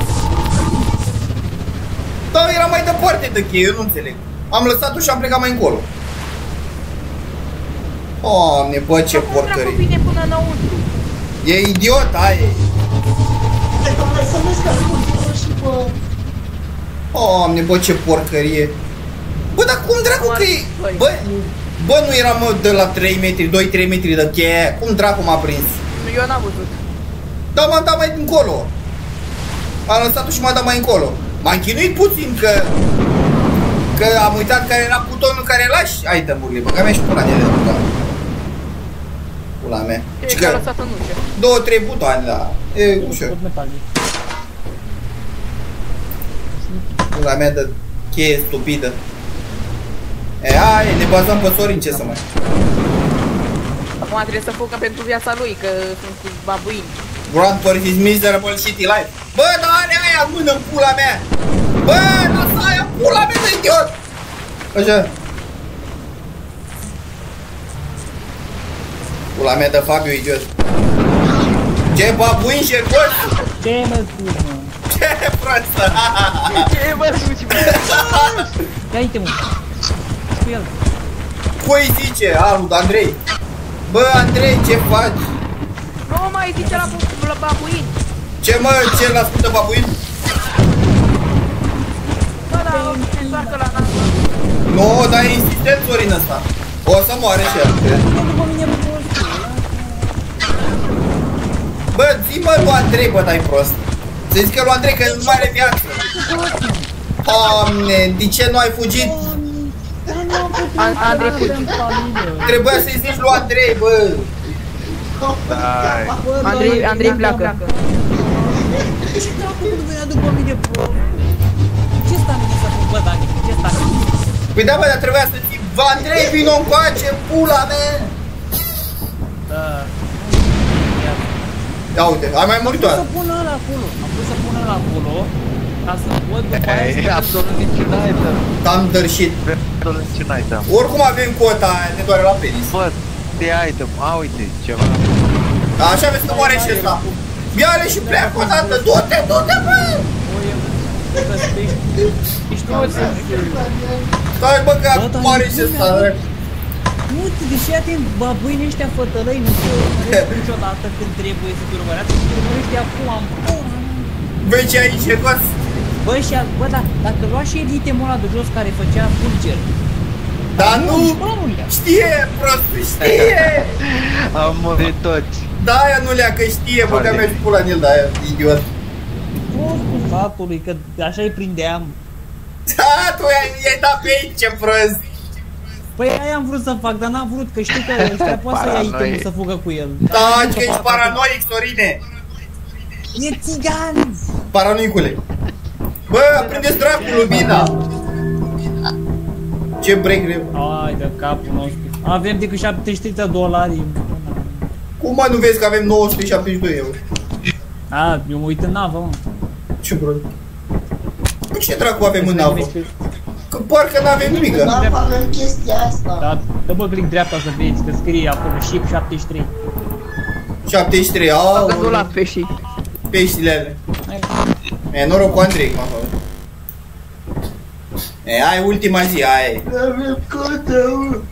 Da, era mai departe de cheie, eu nu înțeleg. Am lăsat-o și am plecat mai încolo. Doamne, bă, ce porcării. Bine până înăuntru. E idiot, aia e. Hai, doamne, să vezi că monitorul și pe... Doamne, bă, ce porcărie. Bă, dar cum dracu că e... Bă, bă, nu era, mă, de la trei metri, doi trei metri de cheia aia. Cum dracu m-a prins? Eu n-am văzut. Da, m-am dat mai încolo. Am lăsat-o și m-am dat mai încolo. M-am chinuit puțin că... Că am uitat care era butonul care lași item-urile. Băga mea și pula de ele. Pula mea. Ce că... lăsat în ușă. Două, trei butoane, da. E ușor. Pula mea de cheie stupidă. E, hai, ne bazăm pe Sorin, ce să mai. Acum trebuie să fugă pentru viața lui, că sunt cu babuini. Run for his miserable shitty life. Bă, dar are aia în mână în pula mea. Bă, lasă aia în pula mea de idiot. Așa. Pula mea de Fabio, idiot. Ce babuin șercos. Ce mă spui, mă? Ce prostă. Ce mă suci, mă? Ia uite, mă. Cu el. Cui zice? Alu, Andrei. Bă, Andrei, ce faci? Nu mai zice la, la babuin. Ce mă, ce l-ascultă babuin? Bă, da, se întoarcă la nas. Nu, dar e insistent Sorin ăsta. O să moare și el, cred. Bă, zi-mă lui Andrei, bă, dai prost. Să zici că lui Andrei, că nu mai are viață. Doamne, de ce nu ai fugit? Andrei fugi. Trebuia să-i zici lui Andrei, bă. Andrei, Andrei pleacă. Ce dracu nu venea după mine, bă? Ce sta mine să fac, bă, Dani? Ce sta mine? Păi da, bă, dar trebuia să zic, bă, Andrei, vino încoace, pula mea. Da. Ia uite, ai mai murit Am toată. pus să pun ăla acolo. Am pus să pun ăla acolo. Ca să pot după aia E absolut niciun item. T-am dărșit. Absolut niciun item. Oricum avem cota aia, ne doare la penis. Bă, de item. A, uite, ceva. Așa vezi că moare și ăsta. Ia-le și pleacă o dată, du-te, du-te, bă! Ești tu, să Stai, bă, că acum moare și ăsta. nu, deși atent, babuinii ăștia fătălăi nu se urmăresc niciodată când trebuie să te urmărească, să te urmărești acum am... Băi, ce aici e cos? Bă, și a, bă, da, dacă lua și el itemul ăla de jos care făcea fulger. Dar nu, ăla nu le-a. știe, prost, știe! Am murit toți. Da, aia nu lea, că știe, bă, că mi-aș pula în el, da, aia, idiot. Prostul fatului, că așa îi prindeam. Da, tu i-ai dat pe aici, ce prost. Păi aia am vrut să fac, dar n-am vrut, că știu că ăștia poate să ia itemul să fugă cu el. Da, că ești paranoic, Sorine. E țigan! Paranoicule. Bă, prindeți dracul lumina. Ce break greu. Ai de capul nostru. Avem decât șaptezeci și trei de dolari. Cum mă, nu vezi că avem nouă sute șaptezeci și doi euro? A, eu mă uit în navă, mă. Ce prost. Ce dracu avem în navă? Că parcă n-avem nimic. N-am avem chestia asta. Da, dă bă click dreapta să vezi că scrie acolo ship șaptezeci și trei. șaptezeci și trei, Am aaa, gândul la pești. peștile alea. E, noroc cu Andrei, m-a făcut. E, ai ultima zi, aia e. Avem codă.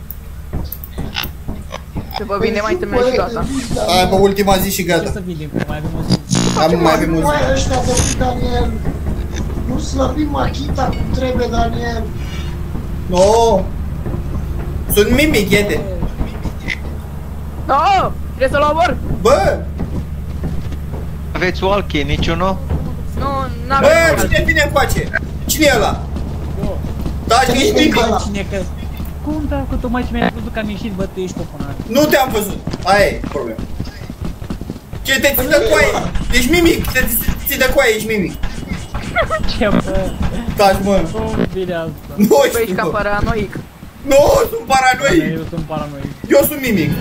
Se vă vine mai târmea și gata. Hai, bă, ultima zi și Ce gata. să vedem, că mai avem o zi. Am, mai avem o zi. Mai ăștia de Daniel. Nu slăbim machita cum trebuie, Daniel. No. Sunt mimic, iete. No! Trebuie să-l omor! Bă, Aveți walkie, niciunul? Nu, bă, n-avem cine vine încoace? Cine e ăla? Da, că ești mimic. Cine că... Cum da, că tocmai ce mi-ai văzut că am ieșit, bă, tu ești toponar. Nu te-am văzut. Aia e problema. Ce te ții de coaie? Ești mimic. Te ții de coaie, ești mimic. Ce bă? Taci, mă. Cum vine asta? Nu Bă, ești știu, ca bă. paranoic. Nu, sunt paranoic. Eu sunt paranoic. Eu sunt mimic.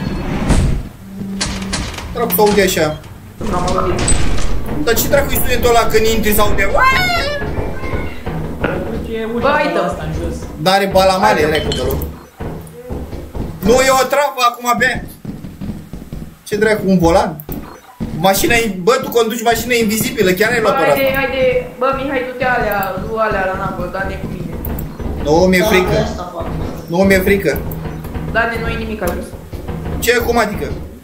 Dracu să aude așa. N-am auzit. Dar ce dracu-i sunetul ăla când intri sau de... Ce Bă, uite uite. asta în jos. N-are balamale, dracu de loc. Nu, e o travă acum abia. Ce dracu, un volan? Mașina, bă, tu conduci mașina invizibilă, chiar ai Bă, luat ăla. haide, haide, bă, Mihai, du-te alea, du alea la navă, Dane cu mine. Nu, mi-e frică. Asta fac. Nu, mi-e frică. Dane, nu-i nimic ajus. Ce, cum adică?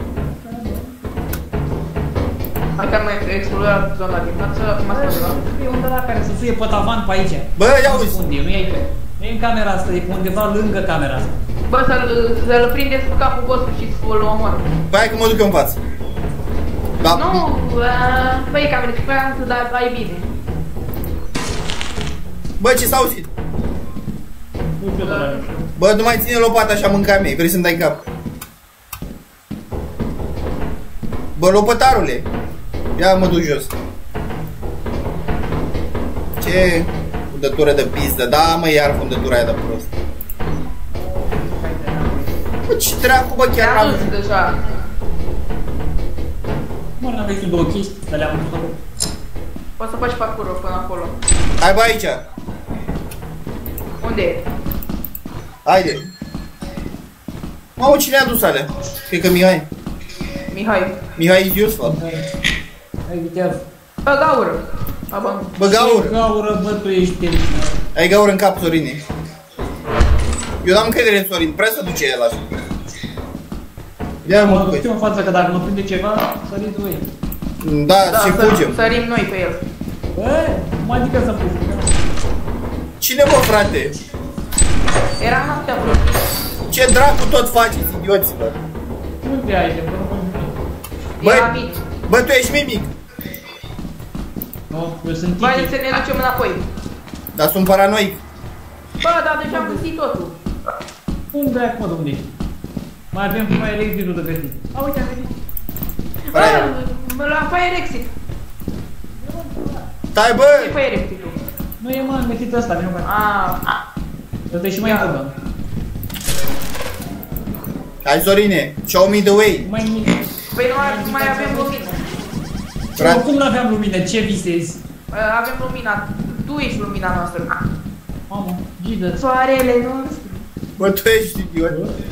Hai că am mai explorat zona din față, acum asta undeva. E undeva care să fie pe tavan pe aici. Bă, ia uzi. Unde e? Nu e aici. Nu e în camera asta, e undeva lângă camera asta. Bă, să-l să-l prindeți cu capul vostru și să-l omor. Păi hai că mă duc eu în față. Da. Nu, băi, că am recuperat, dar ai bine. Bă, ce s-a auzit? Nu știu, dar nu știu. Bă, nu mai ține lopata așa mânca mea, vrei să-mi dai cap. Bă, lopătarule. Ia mă duc jos. Ce fundătură de pizdă. Da, mă, iar fundătura aia de prost. Bă, ce dracu, bă, chiar Te-am am... dus deja. Mă, n-aveți tu două chestii, dar le-am văzut acolo. Poți să faci parcurul până acolo. Hai, bă, aici. Unde e? Haide. Mamă, cine a dus alea? Cred că Mihai. Mihai. Mihai is useful. Hai, vitează. Bă, gaură. Aba. Bă, gaură. Gaură, bă, tu ești terminat. Ai gaură în cap, Sorine. Eu n-am încredere în Sorin, prea să duce el așa. Ia mă, Mă băi. duc eu în față, că dacă mă prinde ceva, săriți voi. Da, Da, și să- fugem. Sărim noi pe el. Bă, cum adică să fugi? Cine, mă, frate? Era noaptea, bro. Ce dracu tot faceți, idioților? Unde ai de până mă Băi. Era mic. Bă, tu ești mimic. Nu, eu sunt Hai titi. să ne ducem înapoi. Dar sunt paranoic. Bă, dar deja am găsit totul. Unde ai, mă, de unde ești? Mai avem Fire Exit-ul de găsit. A, uite, am găsit. Bă, la Fire Exit. Stai, Ce bă! Fire Exit-ul? Nu e, mă, am găsit ăsta, vine mai. Ah, Ăsta e și mai Ia. important. Hai, Sorine, show me the way. Mai mic. păi nu mai- mai avem lumină. Frate, Cum n-aveam lumină? Ce visezi? Uh, Avem lumina. Tu ești lumina noastră. Mamă, ghidă. Soarele nostru. bă, tu ești idiot.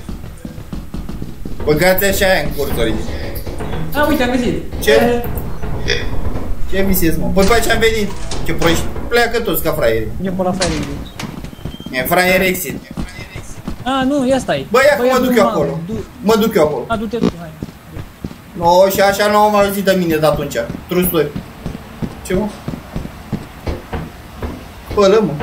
Băgați așa aia în cur, Sorine. A, uite, am găsit. Ce? Ce visezi, mă? Păi pe aici am venit. Ce proști? Pleacă toți ca fraieri. E pe la Fire Exit. E fraier exit. A, nu, ia stai. Bă, ia că mă duc du-mă, eu acolo. du- Mă duc eu acolo. A, du-te tu, hai. No, și așa nu am auzit de mine de atunci. Trusturi. Ce, mă? Pălă, mă.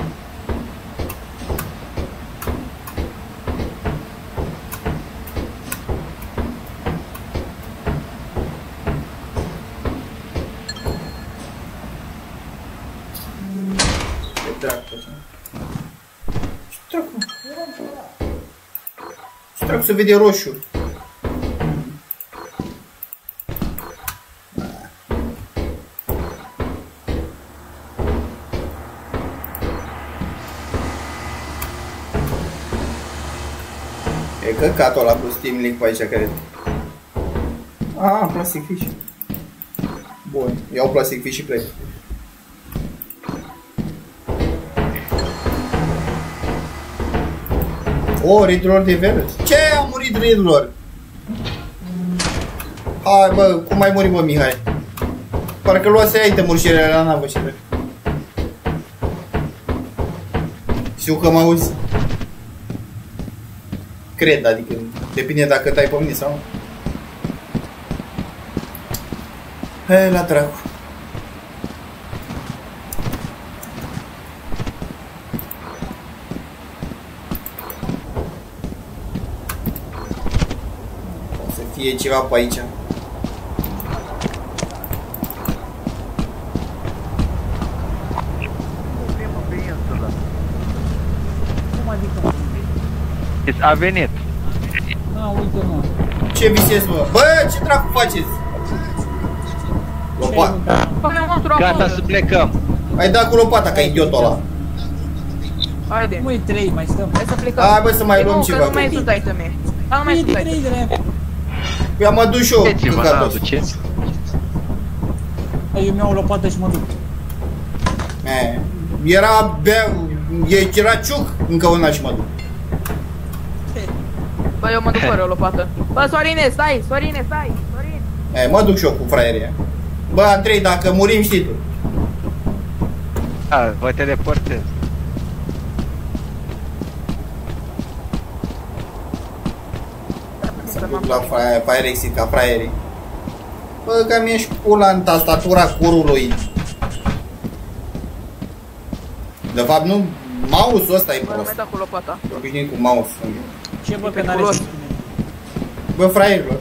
Ce dracu, așa? Ce dracu? Ce dracu se vede roșu? E căcatul ăla cu Steam Link pe aici, cred. Ah, plastic fish. Bun, iau plastic fish și plec. O, ridlor de vele. Ce a murit ridlor? Hai bă, cum ai murit bă Mihai? Parcă luase item-uri și ele la navă și ele. Știu că mă auzi. Cred, adică depinde dacă tai pe mine sau nu. Hai la dracu. O să fie ceva pe aici. A venit. A, uite mă. Ce visezi mă? Bă, ce dracu faceți? Lopa. Gata să plecăm. Hai da cu lopata ca idiotul ăla. Haide. Măi, trei, mai stăm. Hai să plecăm. Hai bă să mai luăm Nu, ceva. că nu mai sunt iteme. Hai, nu mai Trei sunt de trei iteme. de la. Eu am adus și eu Ce mă căcatos. aduce? Eu mi-au o lopată și mă duc. E, Era bea, era ciuc încă una și mă duc. Bă, eu mă duc fără o lopată. Bă, Sorine, stai! Sorine, stai! Sorin! E, mă duc și eu cu fraieria. Bă, Andrei, dacă murim știi tu. Da, vă teleportez. Să duc la Firexit ca fraierii. Bă, că mi-ești pula în tastatura curului. De fapt, nu, mouse-ul ăsta e Bă, nu mai prost. da cu lopata. Obișnuit cu mouse. Ce bă, că Pe n-are culoși. să spune. Bă, fraierilor.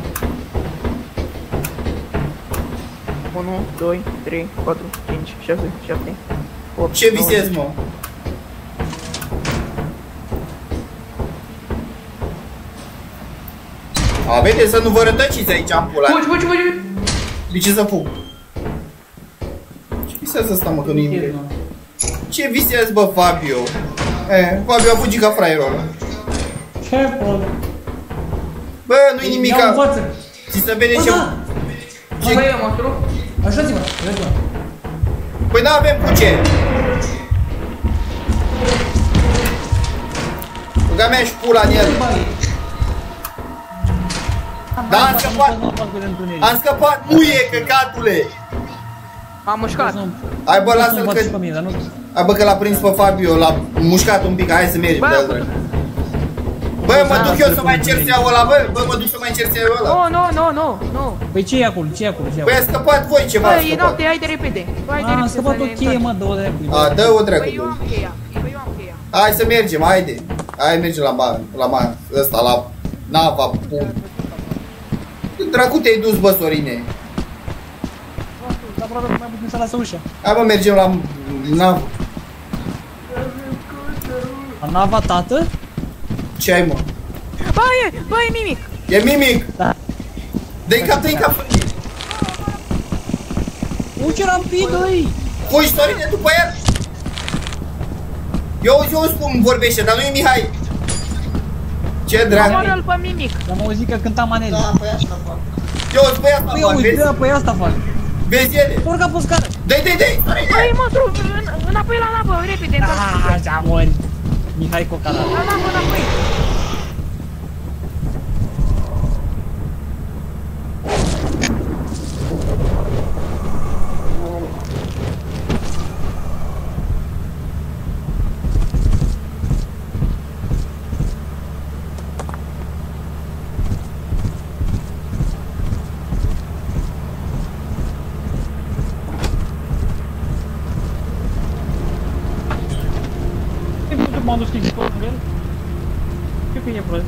unu, doi, trei, patru, cinci, șase, șapte, opt, Ce visezi, mă? A, vedeți să nu vă rătăciți aici în pula. Fugi, fugi, fugi! De ce să fug? Ce visează asta, mă, că nu-i nimic? Ce visezi, bă, Fabio? E, Fabio a fugit ca fraierul ăla. Ce bă? Bă, nu-i nimic. Ia învață. Ți se vede Bă, ce... da. Ce? Bă, e monstru? Așa zi-mă, vezi mă. Păi n-avem cu ce. Băga mea și pula în el. Da, am scăpat. Am scăpat. Nu e, căcatule. Am mușcat. Hai, bă, lasă-l că... Hai, bă, că l-a prins pe Fabio, l-a mușcat un pic. Hai să mergem, Bă, de-al Bă, mă duc eu să mai încerc să iau ăla, bă. Bă, mă duc să mai încerc să iau ăla. Nu, nu, nu, nu, nu. Păi ce e acolo, ce e acolo, ce e Băi, acolo? a scăpat voi ceva, Bă, a e scăpat. noapte, hai de repede. Hai de A, am repede scăpat să o ne cheie, întoarcem. mă, două de A, dă-o dracu. Băi, eu am cheia. Băi, eu am cheia. Hai să mergem, haide. Hai, mergem la ma, la ma, ăsta, la nava, pum. Dracu te-ai dus, bă, Sorine. Aproape că mai putem să lasă ușa. Hai, bă, mergem la navă. La nava, tată? Ce ai, mă? Bă, e, bă, e mimic. E mimic. Da. Dă-i cap, dă-i cap. Uite rapid-i! Fugi, Sorine, după el. Eu auzi, eu cum vorbește, dar nu e Mihai. Ce dracu. Omoară-l pe mimic. Am auzit că cânta manele. Da, pe asta fac. Eu auzi, băi, asta Păi fac, uite, vezi? da, păi asta fac. Vezi ele? Urca pe scară. Dă-i, dă-i, dă-i, Sorine. Băi, monstru, în- înapoi la navă, repede, întoarce-te. Ah, așa mori. Mihai Cocala. La navă, înapoi. M-am dus fix pe el. Cred că e prost.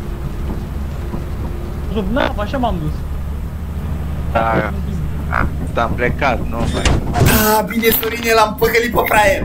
Sub navă, așa m-am dus. Da, am plecat, nu mai. Da, bine, Sorine, l-am păcălit pe fraier.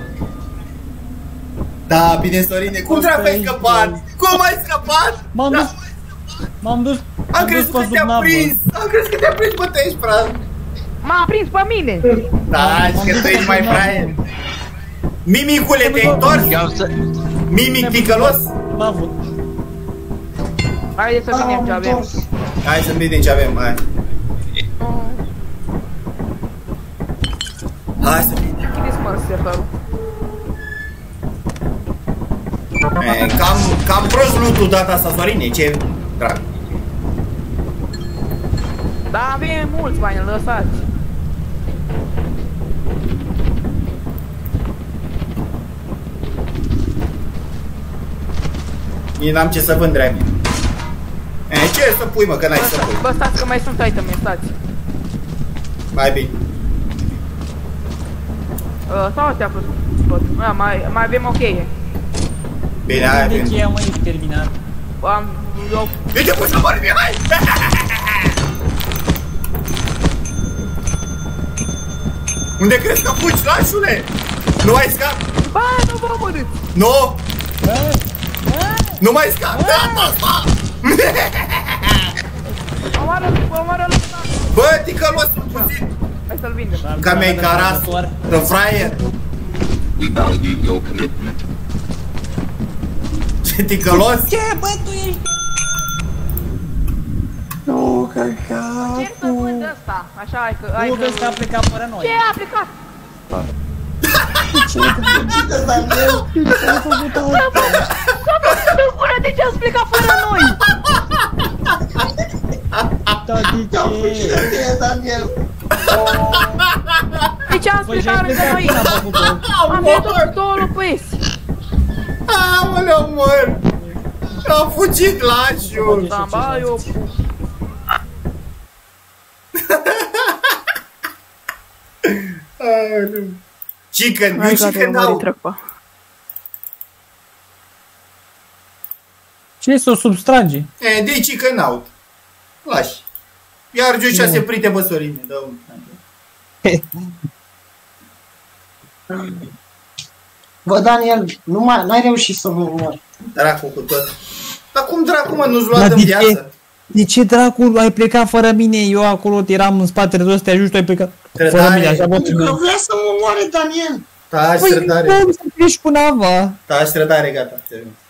Da, bine, Sorine, cum dracu ai scăpat? Cum ai scăpat? M-am Da. dus. M-am dus. Am crezut că te-a prins. Am crezut că te-a prins, bă, tu ești prea... M-a prins pe mine. Da, și că tu ești mai fraier. Mimicule, te-ai întors? Iau să... Mimic ticălos? N-a avut. Haide să vedem ce Am avem. întors. Hai să vedem ce avem, hai. Hai să vedem. Închideți-mă serverul. E, cam, cam prost loot-ul data asta, Sorine, ce drag. Da, avem mulți bani, lăsați. Nici n-am ce să vând, dragi. E, ce să pui, mă, că n-ai să pui? Bă, stați că mai sunt iteme, stați. Mai bine. Uh, sau astea a fost. A, mai, mai avem o cheie. Bine, hai, De bine. cheia, măi, terminat. Am... Eu... Uite, pui să mă hai! Unde crezi că fugi, lașule? Nu mai scap? Bă, nu vă omorâți! Nu! Nu mai scap! Gata, asta! Omoară-l, omoară-l! Bă, ticălos sunt puțin! Hai să-l vindem. Ca mi-ai caras, de fraier! Ce ticălos? Ce, bă, tu ești? Nu, căcat. Încerc să vând ăsta, așa, ai că... ai Nu, că... vezi că a plecat fără noi. Ce a plecat? Ce Daniel? Ce ai făcut asta? Bună, de ce ați plecat fără noi? Ce-am fugit de tine, Daniel? De ce ați Păi și plecat ai lângă plecat noi? până a făcut-o. Am pierdut două lopezi. Aoleu, măr! A fugit lașul! Samba, eu... Aoleu. Chicken, Hai, you gata, chicken eu mă now! retrag, pa. Ce să o substrage? E, de chicken out. Lași. Iar eu șase prite băsorine, dă un. Bă, Daniel, nu mai, n-ai reușit să mă omori. Dracu cu tot. Dar cum dracu, mă, nu-ți Dar luat în de viață? ce? De ce dracu ai plecat fără mine? Eu acolo eram în spatele tău să te ajut, tu ai plecat Trădare. fără mine, așa bă. Pentru că vrea să mă omoare, Daniel. Taci Păi, trădare. nu, să pleci cu nava. Taci trădare, gata. Termin.